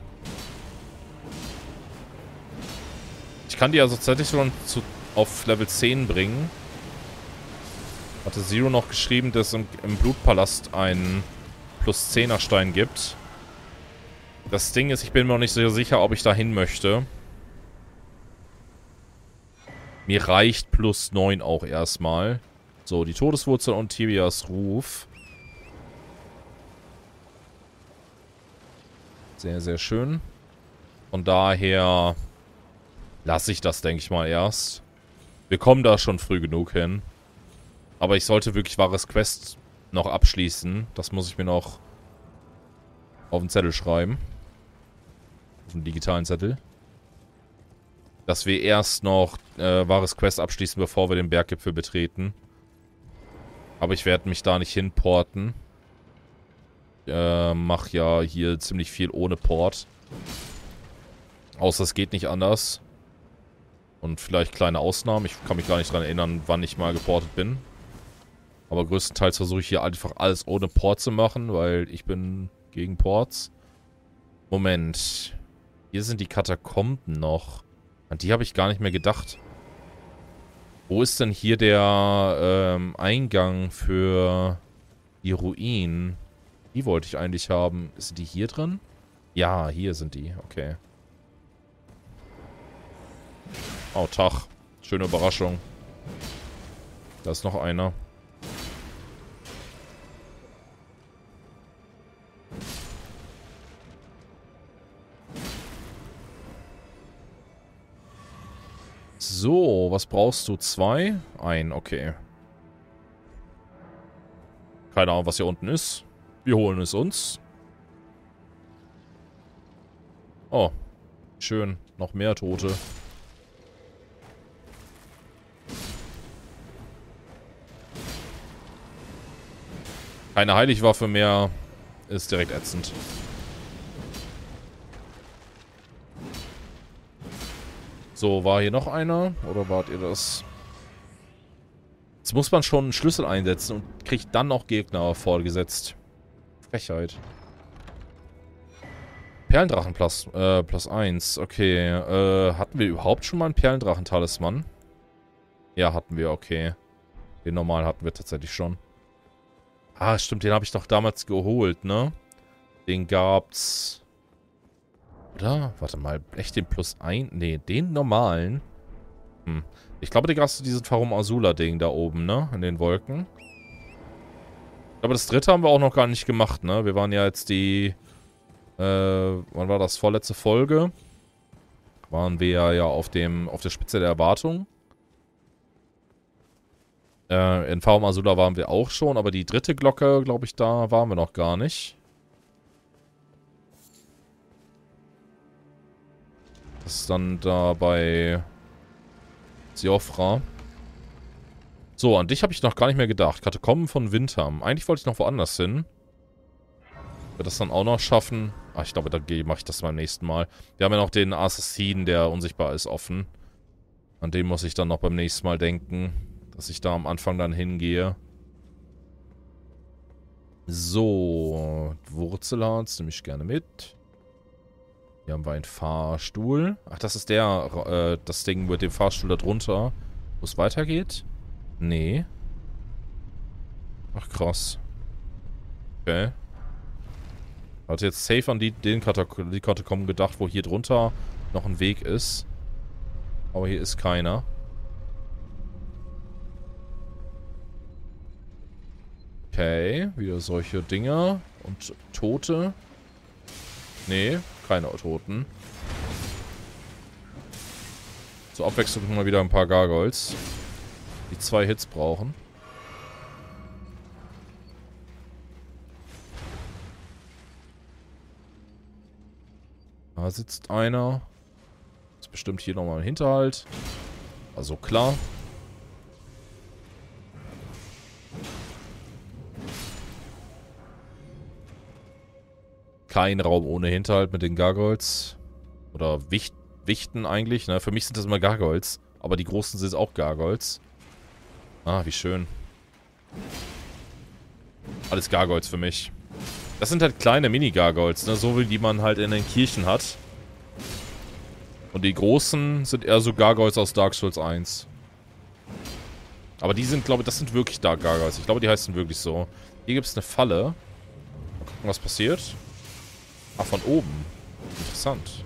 Ich kann die also tatsächlich schon auf Level 10 bringen. Hatte Zero noch geschrieben, dass es im Blutpalast einen plus 10er Stein gibt. Das Ding ist, ich bin mir noch nicht so sicher, ob ich da hin möchte. Mir reicht plus 9 auch erstmal. So, die Todeswurzel und Tibias Ruf. Sehr, sehr schön. Von daher lasse ich das, denke ich mal, erst. Wir kommen da schon früh genug hin. Aber ich sollte wirklich wahres Quest noch abschließen. Das muss ich mir noch auf den Zettel schreiben. Auf den digitalen Zettel. Dass wir erst noch wahres Quest abschließen, bevor wir den Berggipfel betreten. Aber ich werde mich da nicht hinporten. Mach ja hier ziemlich viel ohne Port. Außer es geht nicht anders. Und vielleicht kleine Ausnahmen. Ich kann mich gar nicht daran erinnern, wann ich mal geportet bin. Aber größtenteils versuche ich hier einfach alles ohne Port zu machen, weil ich bin gegen Ports. Moment. Hier sind die Katakomben noch. An die habe ich gar nicht mehr gedacht. Wo ist denn hier der Eingang für die Ruinen? Die wollte ich eigentlich haben. Sind die hier drin? Ja, hier sind die. Okay. Oh, Tag. Schöne Überraschung. Da ist noch einer. So, was brauchst du? 2? Ein, okay. Keine Ahnung, was hier unten ist. Wir holen es uns. Oh, schön. Noch mehr Tote. Keine Heiligwaffe mehr. Ist direkt ätzend. So, war hier noch einer? Oder wart ihr das? Jetzt muss man schon einen Schlüssel einsetzen und kriegt dann noch Gegner vorgesetzt. Frechheit. Perlendrachen plus 1. Okay. Hatten wir überhaupt schon mal einen Perlendrachen-Talisman? Ja, hatten wir, okay. Den normalen hatten wir tatsächlich schon. Ah, stimmt, den habe ich doch damals geholt, ne? Den gab's... Oder? Warte mal, echt den plus 1? Ne, den normalen. Ich glaube, den gab's diesen Farum Azula-Ding da oben, ne? In den Wolken. Aber das dritte haben wir auch noch gar nicht gemacht, ne? Wir waren ja jetzt die... wann war das? Vorletzte Folge? Waren wir ja auf der Spitze der Erwartung. In Farum Azula waren wir auch schon, aber die dritte Glocke, glaube ich, da waren wir noch gar nicht. Das ist dann da bei Siofra. So, an dich habe ich noch gar nicht mehr gedacht. Katakomben von Windham. Eigentlich wollte ich noch woanders hin. Wir das dann auch noch schaffen. Ah, ich glaube, da mache ich das beim nächsten Mal. Wir haben ja noch den Assassinen, der unsichtbar ist, offen. An den muss ich dann noch beim nächsten Mal denken. Dass ich da am Anfang dann hingehe. So. Wurzelharz nehme ich gerne mit. Hier haben wir einen Fahrstuhl. Ach, das ist das Ding mit dem Fahrstuhl da drunter. Wo es weitergeht? Nee. Ach, krass. Okay. Hatte jetzt safe an die Katakomben gedacht, wo hier drunter noch ein Weg ist. Aber hier ist keiner. Okay, wieder solche Dinger. Und Tote. Nee, keine Toten. Zur Abwechslung mal wieder ein paar Gargoyles. Die 2 Hits brauchen. Da sitzt einer. Ist bestimmt hier nochmal ein Hinterhalt. Also klar. Kein Raum ohne Hinterhalt mit den Gargoyles. Oder Wichten eigentlich, ne? Für mich sind das immer Gargoyles. Aber die großen sind auch Gargoyles. Ah, wie schön. Alles Gargoyles für mich. Das sind halt kleine Mini-Gargoyles, ne? So wie die man halt in den Kirchen hat. Und die großen sind eher so Gargoyles aus Dark Souls 1. Aber die sind, glaube ich, das sind wirklich Dark Gargoyles. Ich glaube, die heißen wirklich so. Hier gibt es eine Falle. Mal gucken, was passiert. Ah, von oben. Interessant.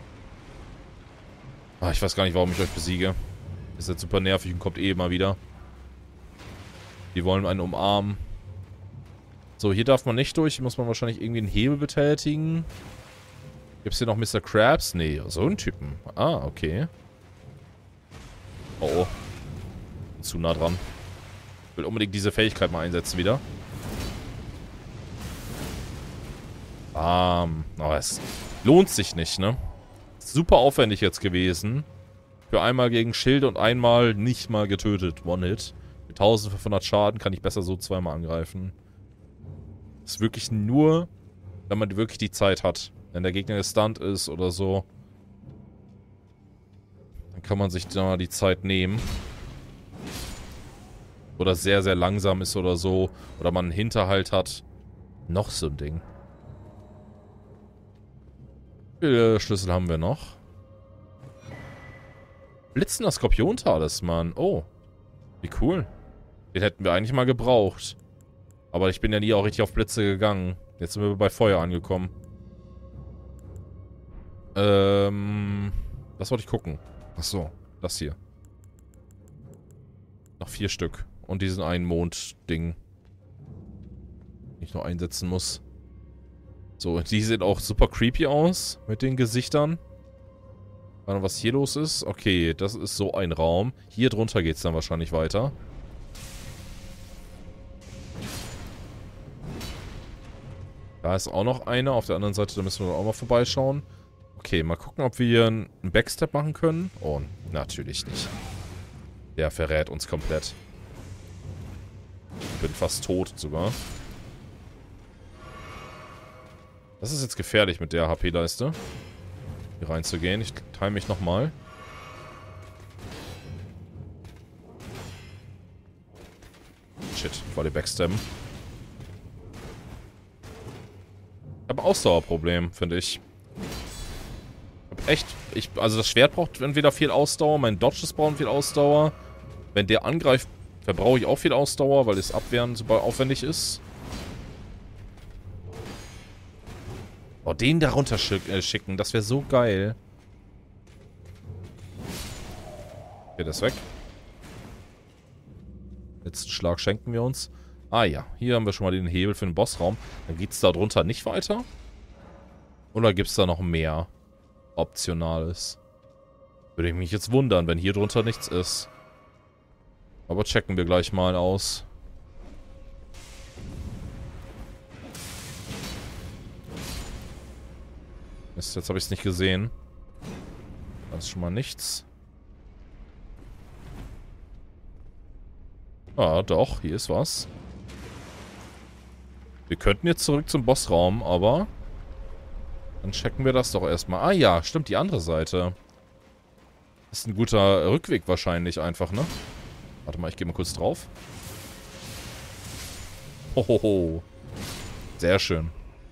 Ah, ich weiß gar nicht, warum ich euch besiege. Ist jetzt super nervig und kommt eh immer wieder. Die wollen einen umarmen. So, hier darf man nicht durch. Hier muss man wahrscheinlich irgendwie einen Hebel betätigen. Gibt es hier noch Mr. Krabs? Nee, so einen Typen. Ah, okay. Oh, oh. Bin zu nah dran. Ich will unbedingt diese Fähigkeit mal einsetzen wieder. Aber es lohnt sich nicht, ne? Super aufwendig jetzt gewesen. Für einmal gegen Schild und einmal nicht mal getötet. One-Hit. Mit 1500 Schaden kann ich besser so zweimal angreifen. Ist wirklich nur, wenn man wirklich die Zeit hat. Wenn der Gegner gestunt ist oder so. Dann kann man sich da mal die Zeit nehmen. Oder sehr, sehr langsam ist oder so. Oder man einen Hinterhalt hat. Noch so ein Ding. Wie viele Schlüssel haben wir noch? Blitzender Skorpion-Talisman. Oh. Wie cool. Den hätten wir eigentlich mal gebraucht. Aber ich bin ja nie auch richtig auf Blitze gegangen. Jetzt sind wir bei Feuer angekommen. Was wollte ich gucken? Achso, das hier. Noch 4 Stück. Und diesen einen Mond-Ding. Den ich noch einsetzen muss. So, die sehen auch super creepy aus. Mit den Gesichtern. Was hier los ist? Okay, das ist so ein Raum. Hier drunter geht es dann wahrscheinlich weiter. Da ist auch noch einer. Auf der anderen Seite, da müssen wir auch mal vorbeischauen. Okay, mal gucken, ob wir hier einen Backstep machen können. Oh, natürlich nicht. Der verrät uns komplett. Ich bin fast tot sogar. Das ist jetzt gefährlich mit der HP-Leiste. Hier reinzugehen. Ich teile mich nochmal. Shit, ich wollte backstabben. Ich habe ein Ausdauerproblem, finde ich. Also das Schwert braucht entweder viel Ausdauer, mein Dodges brauchen viel Ausdauer. Wenn der angreift, verbrauche ich auch viel Ausdauer, weil das Abwehren super aufwendig ist. Oh, den da runter schicken, das wäre so geil. Okay, das ist weg. Letzten Schlag schenken wir uns. Ah ja, hier haben wir schon mal den Hebel für den Bossraum. Dann geht es da drunter nicht weiter? Oder gibt es da noch mehr Optionales? Würde ich mich jetzt wundern, wenn hier drunter nichts ist. Aber checken wir gleich mal aus. Mist, jetzt habe ich es nicht gesehen. Das ist schon mal nichts. Ah, doch, hier ist was. Wir könnten jetzt zurück zum Bossraum, aber dann checken wir das doch erstmal. Ah ja, stimmt, die andere Seite. Das ist ein guter Rückweg wahrscheinlich einfach, ne? Warte mal, ich gehe mal kurz drauf. Hohoho. Sehr schön.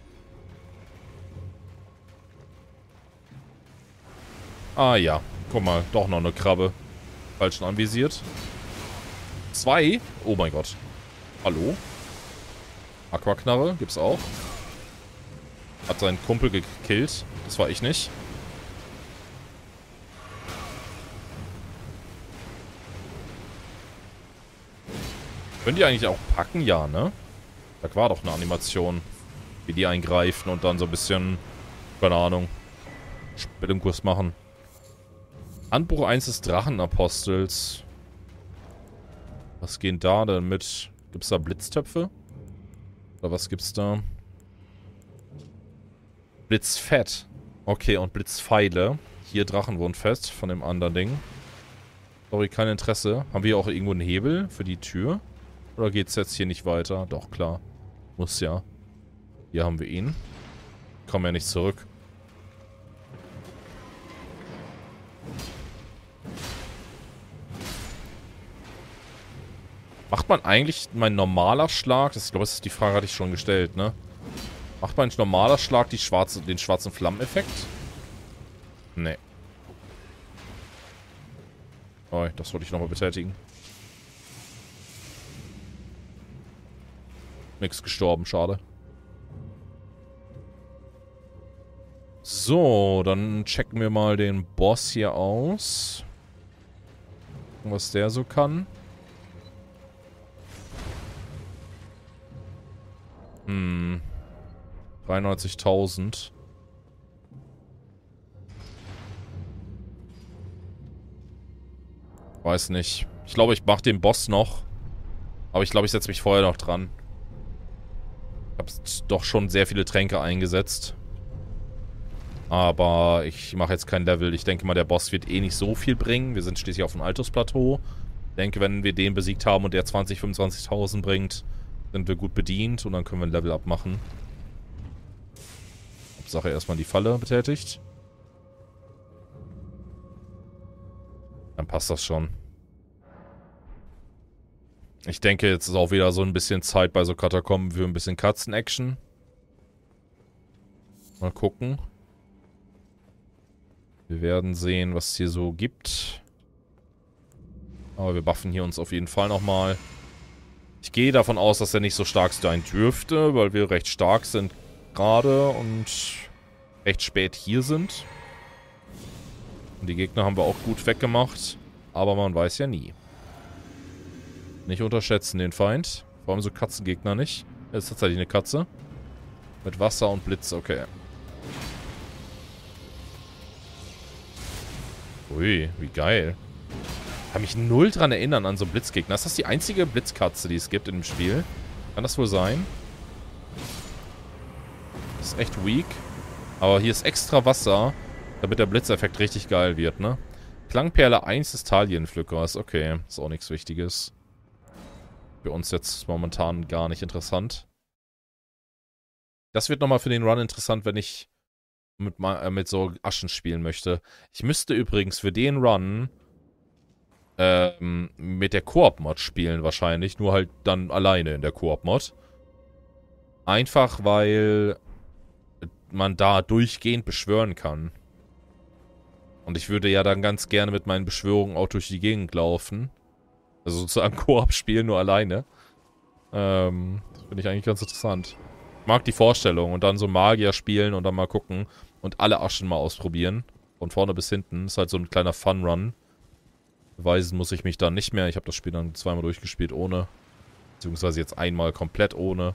Ah ja, guck mal, doch noch eine Krabbe. Falsch anvisiert. 2? Oh mein Gott. Hallo? Aquaknarre gibt's auch. Hat seinen Kumpel gekillt. Das war ich nicht. Können die eigentlich auch packen? Ja, ne? Da war doch eine Animation. Wie die eingreifen und dann so ein bisschen, keine Ahnung, Spelunkus machen. Handbuch 1 des Drachenapostels. Was geht da denn mit? Gibt's da Blitztöpfe? Oder was gibt's da? Blitzfett. Okay, und Blitzpfeile. Hier Drachenwundfest von dem anderen Ding. Sorry, kein Interesse. Haben wir auch irgendwo einen Hebel für die Tür? Oder geht's jetzt hier nicht weiter? Doch, klar. Muss ja. Hier haben wir ihn. Kommen ja nicht zurück. Macht man eigentlich mein normaler Schlag? Ich glaube, die Frage hatte ich schon gestellt, ne? Macht mein normaler Schlag den schwarzen Flammeneffekt? Nee. Oh, das wollte ich nochmal betätigen. Nix gestorben, schade. So, dann checken wir mal den Boss hier aus. Gucken, was der so kann. 93.000. Weiß nicht. Ich glaube, ich mache den Boss noch. Aber ich glaube, ich setze mich vorher noch dran. Ich habe doch schon sehr viele Tränke eingesetzt. Aber ich mache jetzt kein Level. Ich denke mal, der Boss wird eh nicht so viel bringen. Wir sind schließlich auf dem Altus-Plateau. Ich denke, wenn wir den besiegt haben und der 20.000, 25.000 bringt, sind wir gut bedient und dann können wir ein Level abmachen. Hauptsache erstmal die Falle betätigt. Dann passt das schon. Ich denke, jetzt ist auch wieder so ein bisschen Zeit bei so Katakomben für ein bisschen Katzen-Action. Mal gucken. Wir werden sehen, was es hier so gibt. Aber wir buffen hier uns auf jeden Fall nochmal. Ich gehe davon aus, dass er nicht so stark sein dürfte, weil wir recht stark sind gerade und recht spät hier sind. Und die Gegner haben wir auch gut weggemacht. Aber man weiß ja nie. Nicht unterschätzen den Feind. Vor allem so Katzengegner nicht. Das ist tatsächlich eine Katze. Mit Wasser und Blitz, okay. Ui, wie geil. Kann mich null dran erinnern an so Blitzgegner. Ist das die einzige Blitzkatze, die es gibt in dem Spiel? Kann das wohl sein? Das ist echt weak. Aber hier ist extra Wasser, damit der Blitzeffekt richtig geil wird, ne? Klangperle 1 des Talienpflückers. Okay, ist auch nichts Wichtiges. Für uns jetzt momentan gar nicht interessant. Das wird nochmal für den Run interessant, wenn ich mit so Aschen spielen möchte. Ich müsste übrigens für den Run mit der Koop-Mod spielen wahrscheinlich. Nur halt dann alleine in der Koop-Mod. Einfach, weil man da durchgehend beschwören kann. Und ich würde ja dann ganz gerne mit meinen Beschwörungen auch durch die Gegend laufen. Also sozusagen Koop spielen, nur alleine. Das finde ich eigentlich ganz interessant. Ich mag die Vorstellung und dann so Magier spielen und dann mal gucken und alle Aschen mal ausprobieren. Von vorne bis hinten. Ist halt so ein kleiner Fun-Run. Beweisen muss ich mich dann nicht mehr. Ich habe das Spiel dann zweimal durchgespielt ohne. Beziehungsweise jetzt einmal komplett ohne.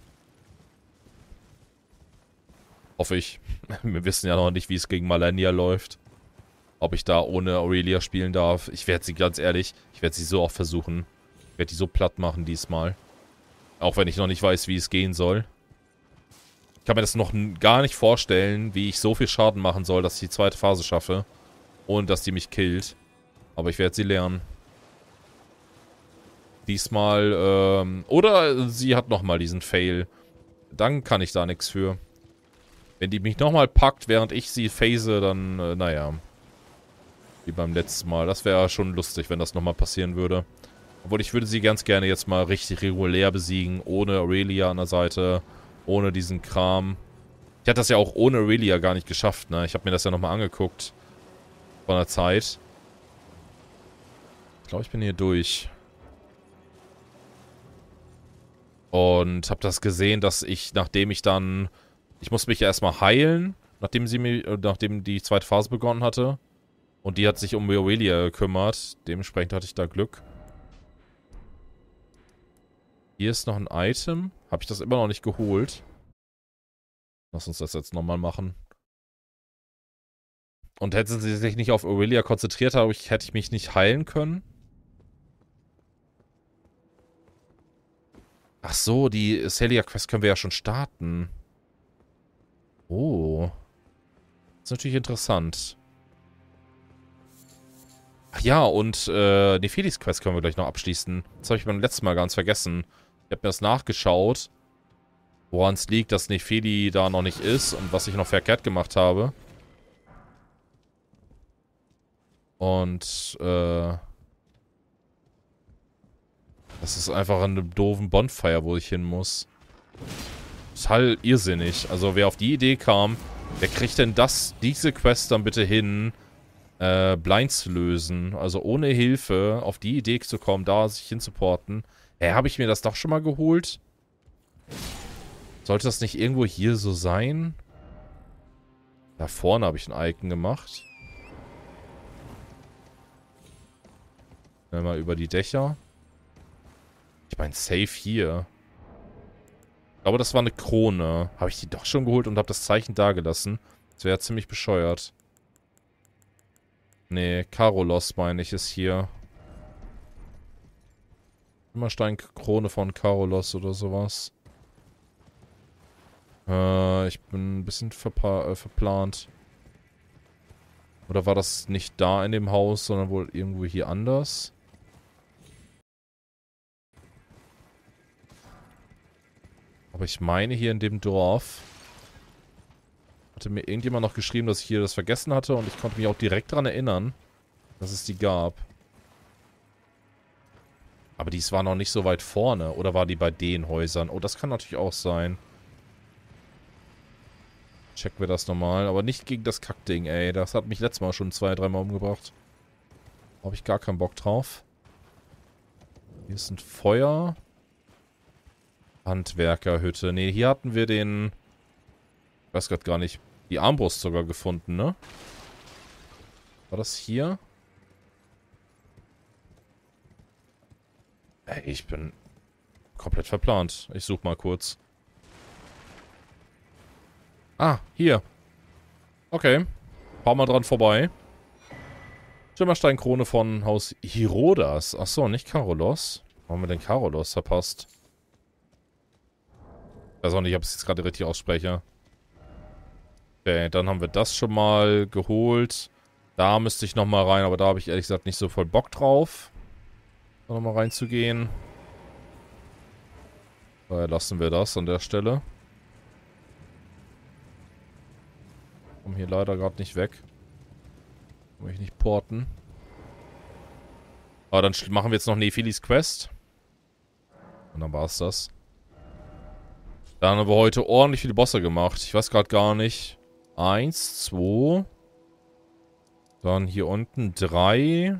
Hoffe ich. Wir wissen ja noch nicht, wie es gegen Malenia läuft. Ob ich da ohne Aurelia spielen darf. Ich werde sie, ganz ehrlich, ich werde sie so oft versuchen. Ich werde die so platt machen diesmal. Auch wenn ich noch nicht weiß, wie es gehen soll. Ich kann mir das noch gar nicht vorstellen, wie ich so viel Schaden machen soll, dass ich die zweite Phase schaffe. Ohne dass die mich killt. Aber ich werde sie lernen. Diesmal, oder sie hat nochmal diesen Fail. Dann kann ich da nichts für. Wenn die mich nochmal packt, während ich sie phase, dann, naja. Wie beim letzten Mal. Das wäre schon lustig, wenn das nochmal passieren würde. Obwohl, ich würde sie ganz gerne jetzt mal richtig regulär besiegen. Ohne Aurelia an der Seite. Ohne diesen Kram. Ich hatte das ja auch ohne Aurelia gar nicht geschafft, ne? Ich habe mir das ja nochmal angeguckt. Von der Zeit. Ich glaube, ich bin hier durch. Und habe das gesehen, dass ich, nachdem ich dann... Ich musste mich ja erstmal heilen, nachdem die zweite Phase begonnen hatte. Und die hat sich um Aurelia gekümmert. Dementsprechend hatte ich da Glück. Hier ist noch ein Item. Habe ich das immer noch nicht geholt. Lass uns das jetzt nochmal machen. Und hätte sie sich nicht auf Aurelia konzentriert, hätte ich mich nicht heilen können. Ach so, die Celia-Quest können wir ja schon starten. Oh. Das ist natürlich interessant. Ach ja, und Nephilis Quest können wir gleich noch abschließen. Das habe ich beim letzten Mal ganz vergessen. Ich habe mir das nachgeschaut, woran es liegt, dass Nephili da noch nicht ist und was ich noch verkehrt gemacht habe. Und, das ist einfach an einem doofen Bonfire, wo ich hin muss. Total irrsinnig. Also, wer auf die Idee kam, wer kriegt denn diese Quest dann bitte hin, blind zu lösen? Also, ohne Hilfe auf die Idee zu kommen, da sich hinzuporten. Habe ich mir das doch schon mal geholt? Sollte das nicht irgendwo hier so sein? Da vorne habe ich ein Icon gemacht. Mal über die Dächer. Ich meine, safe hier. Ich glaube, das war eine Krone. Habe ich die doch schon geholt und habe das Zeichen dagelassen? Das wäre ziemlich bescheuert. Nee, Karolos, meine ich, ist hier. Immerstein-Krone von Karolos oder sowas. Ich bin ein bisschen verplant. Oder war das nicht da in dem Haus, sondern wohl irgendwo hier anders? Aber ich meine hier in dem Dorf hatte mir irgendjemand noch geschrieben, dass ich hier das vergessen hatte und ich konnte mich auch direkt daran erinnern, dass es die gab. Aber dies war noch nicht so weit vorne. Oder war die bei den Häusern? Oh, das kann natürlich auch sein. Checken wir das nochmal. Aber nicht gegen das Kackding, ey. Das hat mich letztes Mal schon 2, 3 Mal umgebracht. Habe ich gar keinen Bock drauf. Hier ist ein Feuer. Handwerkerhütte. Ne, hier hatten wir den... Ich weiß gerade gar nicht. Die Armbrust sogar gefunden, ne? War das hier? Ey, ich bin komplett verplant. Ich suche mal kurz. Ah, hier. Okay. Fahr mal dran vorbei. Schimmersteinkrone von Haus Hirodas. Achso, nicht Karolos. Warum haben wir denn Karolos verpasst? Ich weiß auch nicht, ob ich es jetzt gerade richtig ausspreche. Okay, dann haben wir das schon mal geholt. Da müsste ich nochmal rein, aber da habe ich ehrlich gesagt nicht so voll Bock drauf. Da nochmal reinzugehen. Daher lassen wir das an der Stelle. Komm hier leider gerade nicht weg. Kann ich nicht porten. Aber dann machen wir jetzt noch Nephilis Quest. Und dann war's das. Dann haben wir heute ordentlich viele Bosse gemacht. Ich weiß gerade gar nicht. 1, 2. Dann hier unten 3.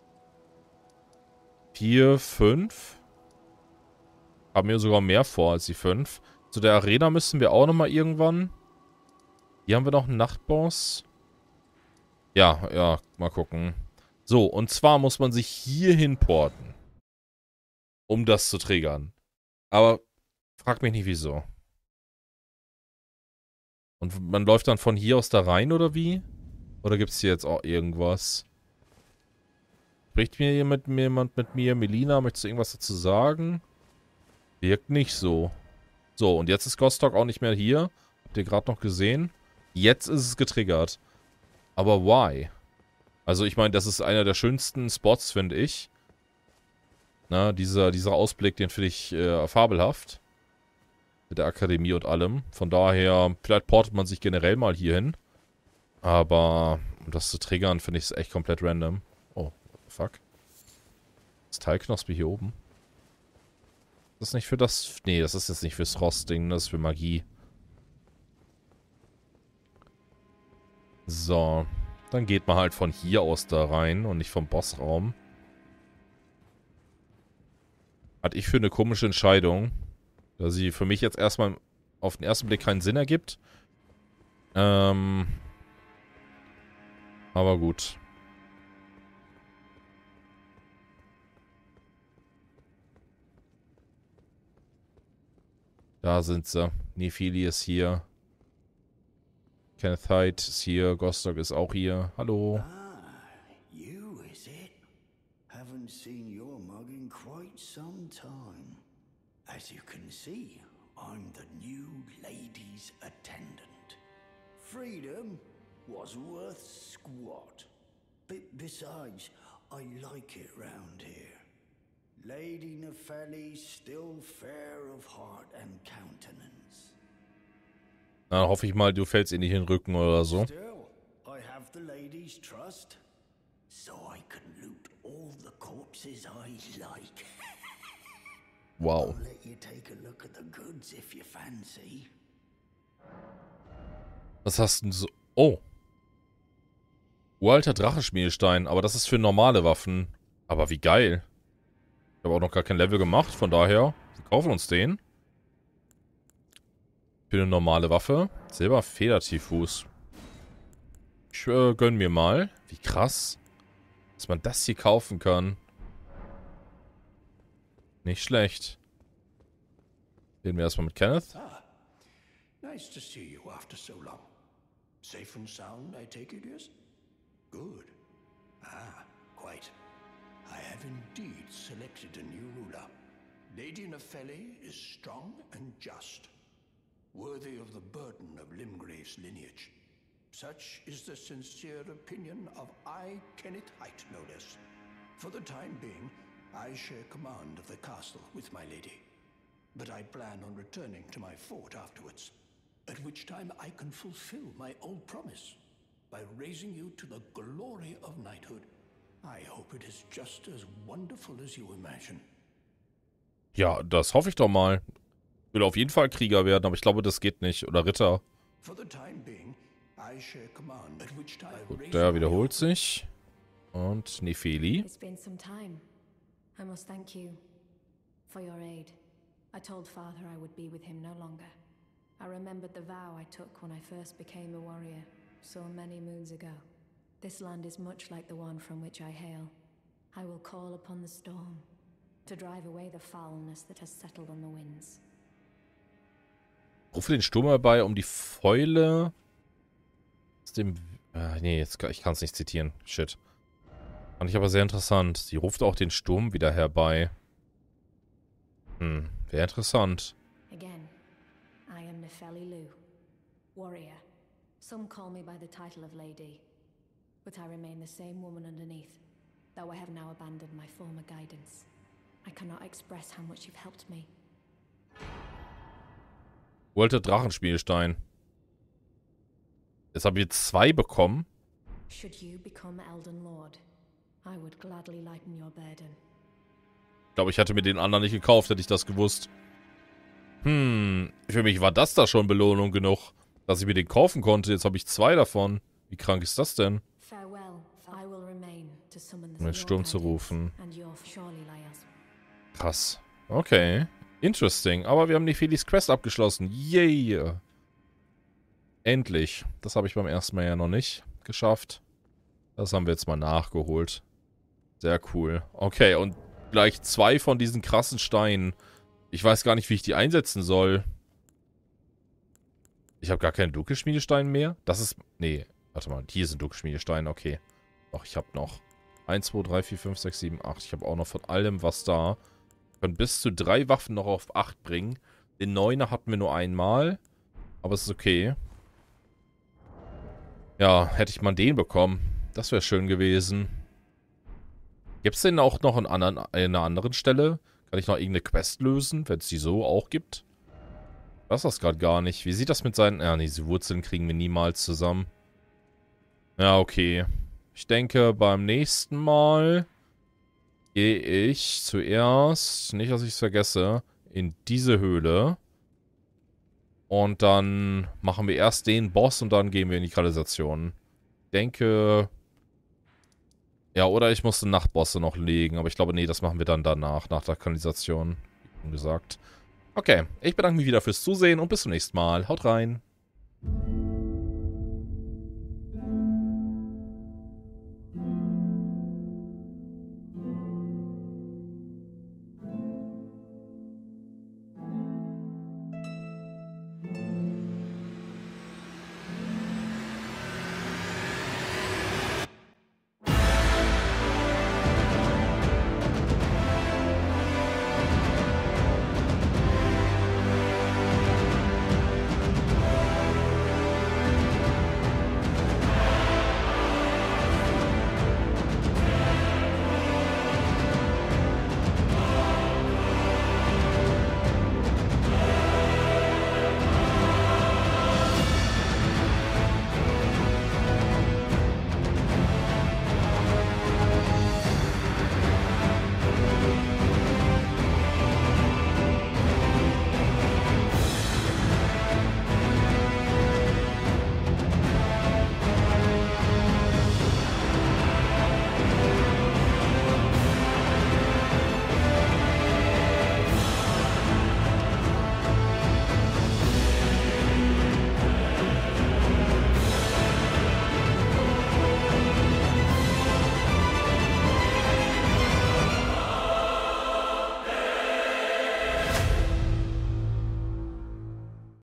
4, 5. Haben wir sogar mehr vor als die 5. Zu der Arena müssen wir auch nochmal irgendwann. Hier haben wir noch einen Nachtboss. Ja, ja, mal gucken. So, und zwar muss man sich hier hinporten. Um das zu triggern. Aber frag mich nicht, wieso. Und man läuft dann von hier aus da rein, oder wie? Oder gibt es hier jetzt auch irgendwas? Spricht mir jemand mit mir? Melina, möchtest du irgendwas dazu sagen? Wirkt nicht so. So, und jetzt ist Gostok auch nicht mehr hier. Habt ihr gerade noch gesehen? Jetzt ist es getriggert. Aber why? Also ich meine, das ist einer der schönsten Spots, finde ich. Na, dieser Ausblick, den finde ich fabelhaft. Mit der Akademie und allem. Von daher, vielleicht portet man sich generell mal hier hin. Aber um das zu triggern, finde ich es echt komplett random. Oh, what the fuck? Das Teilknospe hier oben. Das ist nicht für das... Nee, das ist jetzt nicht fürs Rostding, das ist für Magie. So. Dann geht man halt von hier aus da rein und nicht vom Bossraum. Hatte ich für eine komische Entscheidung. Da sie für mich jetzt erstmal auf den ersten Blick keinen Sinn ergibt. Aber gut. Da sind sie. Nephili ist hier. Kenneth Hyde ist hier. Gostok ist auch hier. Hallo. Ah, you is it? Haven't seen your mug in quite some time. As you can see, I'm the new lady's attendant. Freedom was worth squat. Besides, I like it round here. Lady Nepheli's still fair of heart and countenance. Dann hoffe ich mal, du fällst ihr nicht in den Rücken oder so. Still, I have the lady's trust, so I can loot all the corpses I like. Wow. I'll let you take a look at the goods if you fancy. Was hast du denn so... Oh. Uralter Drachenschmielstein. Aber das ist für normale Waffen. Aber wie geil. Ich habe auch noch gar kein Level gemacht. Von daher, wir kaufen uns den. Für eine normale Waffe. Silberfedertieffuß. Ich gönn mir mal. Wie krass. Dass man das hier kaufen kann. Nicht schlecht. Reden wir erstmal mit Kenneth. Ah, nice to see you after so long. Safe and sound, I take it, yes? Good. Ah, quite. I have indeed selected a new ruler. Lady Nepheli is strong and just. worthy of the burden of Limgrave's lineage. Such is the sincere opinion of I, Kenneth Height, no less. For the time being, I share command of the castle with my lady. But I plan on returning to my fort afterwards, at which time I can fulfill my old promise by raising you to the glory of knighthood. I hope it is just as wonderful as you imagine. Ja, das hoffe ich doch mal. Ich will auf jeden Fall Krieger werden, aber ich glaube, das geht nicht. Oder Ritter. Gut, der wiederholt sich. Und Nefeli. It's been some time. I must thank you for your aid. I told Father I would be with him no longer. I remembered the vow I took when I first became a warrior, so many moons ago. This land is much like the one from which I hail. I will call upon the storm to drive away the foulness that has settled on the winds. Rufe den Sturm herbei, um die Fäule aus dem... nee, ich kann es nicht zitieren. Shit. Fand ich aber sehr interessant. Sie ruft auch den Sturm wieder herbei. Wäre interessant. Again, I am Nefeli Lu, warrior. Some call me by the title of Lady, but I remain the same woman underneath, though I have now abandoned my former guidance. I cannot express how much you've helped me. Wollte Drachenspielstein. Jetzt habe ich 2 bekommen. Should you become Elden Lord, I would gladly lighten your burden. Ich glaube, ich hätte mir den anderen nicht gekauft, hätte ich das gewusst. Für mich war das da schon Belohnung genug, dass ich mir den kaufen konnte. Jetzt habe ich 2 davon. Wie krank ist das denn? Um den Sturm zu rufen. Krass. Okay. Interesting. Aber wir haben die Nefelis Quest abgeschlossen. Yay! Endlich. Das habe ich beim ersten Mal ja noch nicht geschafft. Das haben wir jetzt mal nachgeholt. Sehr cool. Okay, und gleich 2 von diesen krassen Steinen. Ich weiß gar nicht, wie ich die einsetzen soll. Ich habe gar keinen Dunkelschmiedestein mehr. Das ist... Nee, warte mal. Hier sind Dunkelschmiedesteine. Okay. Doch, ich habe noch 1, 2, 3, 4, 5, 6, 7, 8. Ich habe auch noch von allem was da. Wir können bis zu 3 Waffen noch auf 8 bringen. Den 9er hatten wir nur einmal. Aber es ist okay. Ja, hätte ich mal den bekommen. Das wäre schön gewesen. Gibt es den auch noch an einer anderen Stelle? Kann ich noch irgendeine Quest lösen, wenn es die so auch gibt? Ich weiß das gerade gar nicht. Wie sieht das mit seinen... Ja, nee, diese Wurzeln kriegen wir niemals zusammen. Ja, okay. Ich denke, beim nächsten Mal gehe ich zuerst, nicht, dass ich es vergesse, in diese Höhle. Und dann machen wir erst den Boss und dann gehen wir in die Kanalisation. Ich denke... Ja, oder ich musste Nachtbosse noch legen. Aber ich glaube, nee, das machen wir dann danach, nach der Kanalisation. Wie gesagt. Okay, ich bedanke mich wieder fürs Zusehen und bis zum nächsten Mal. Haut rein.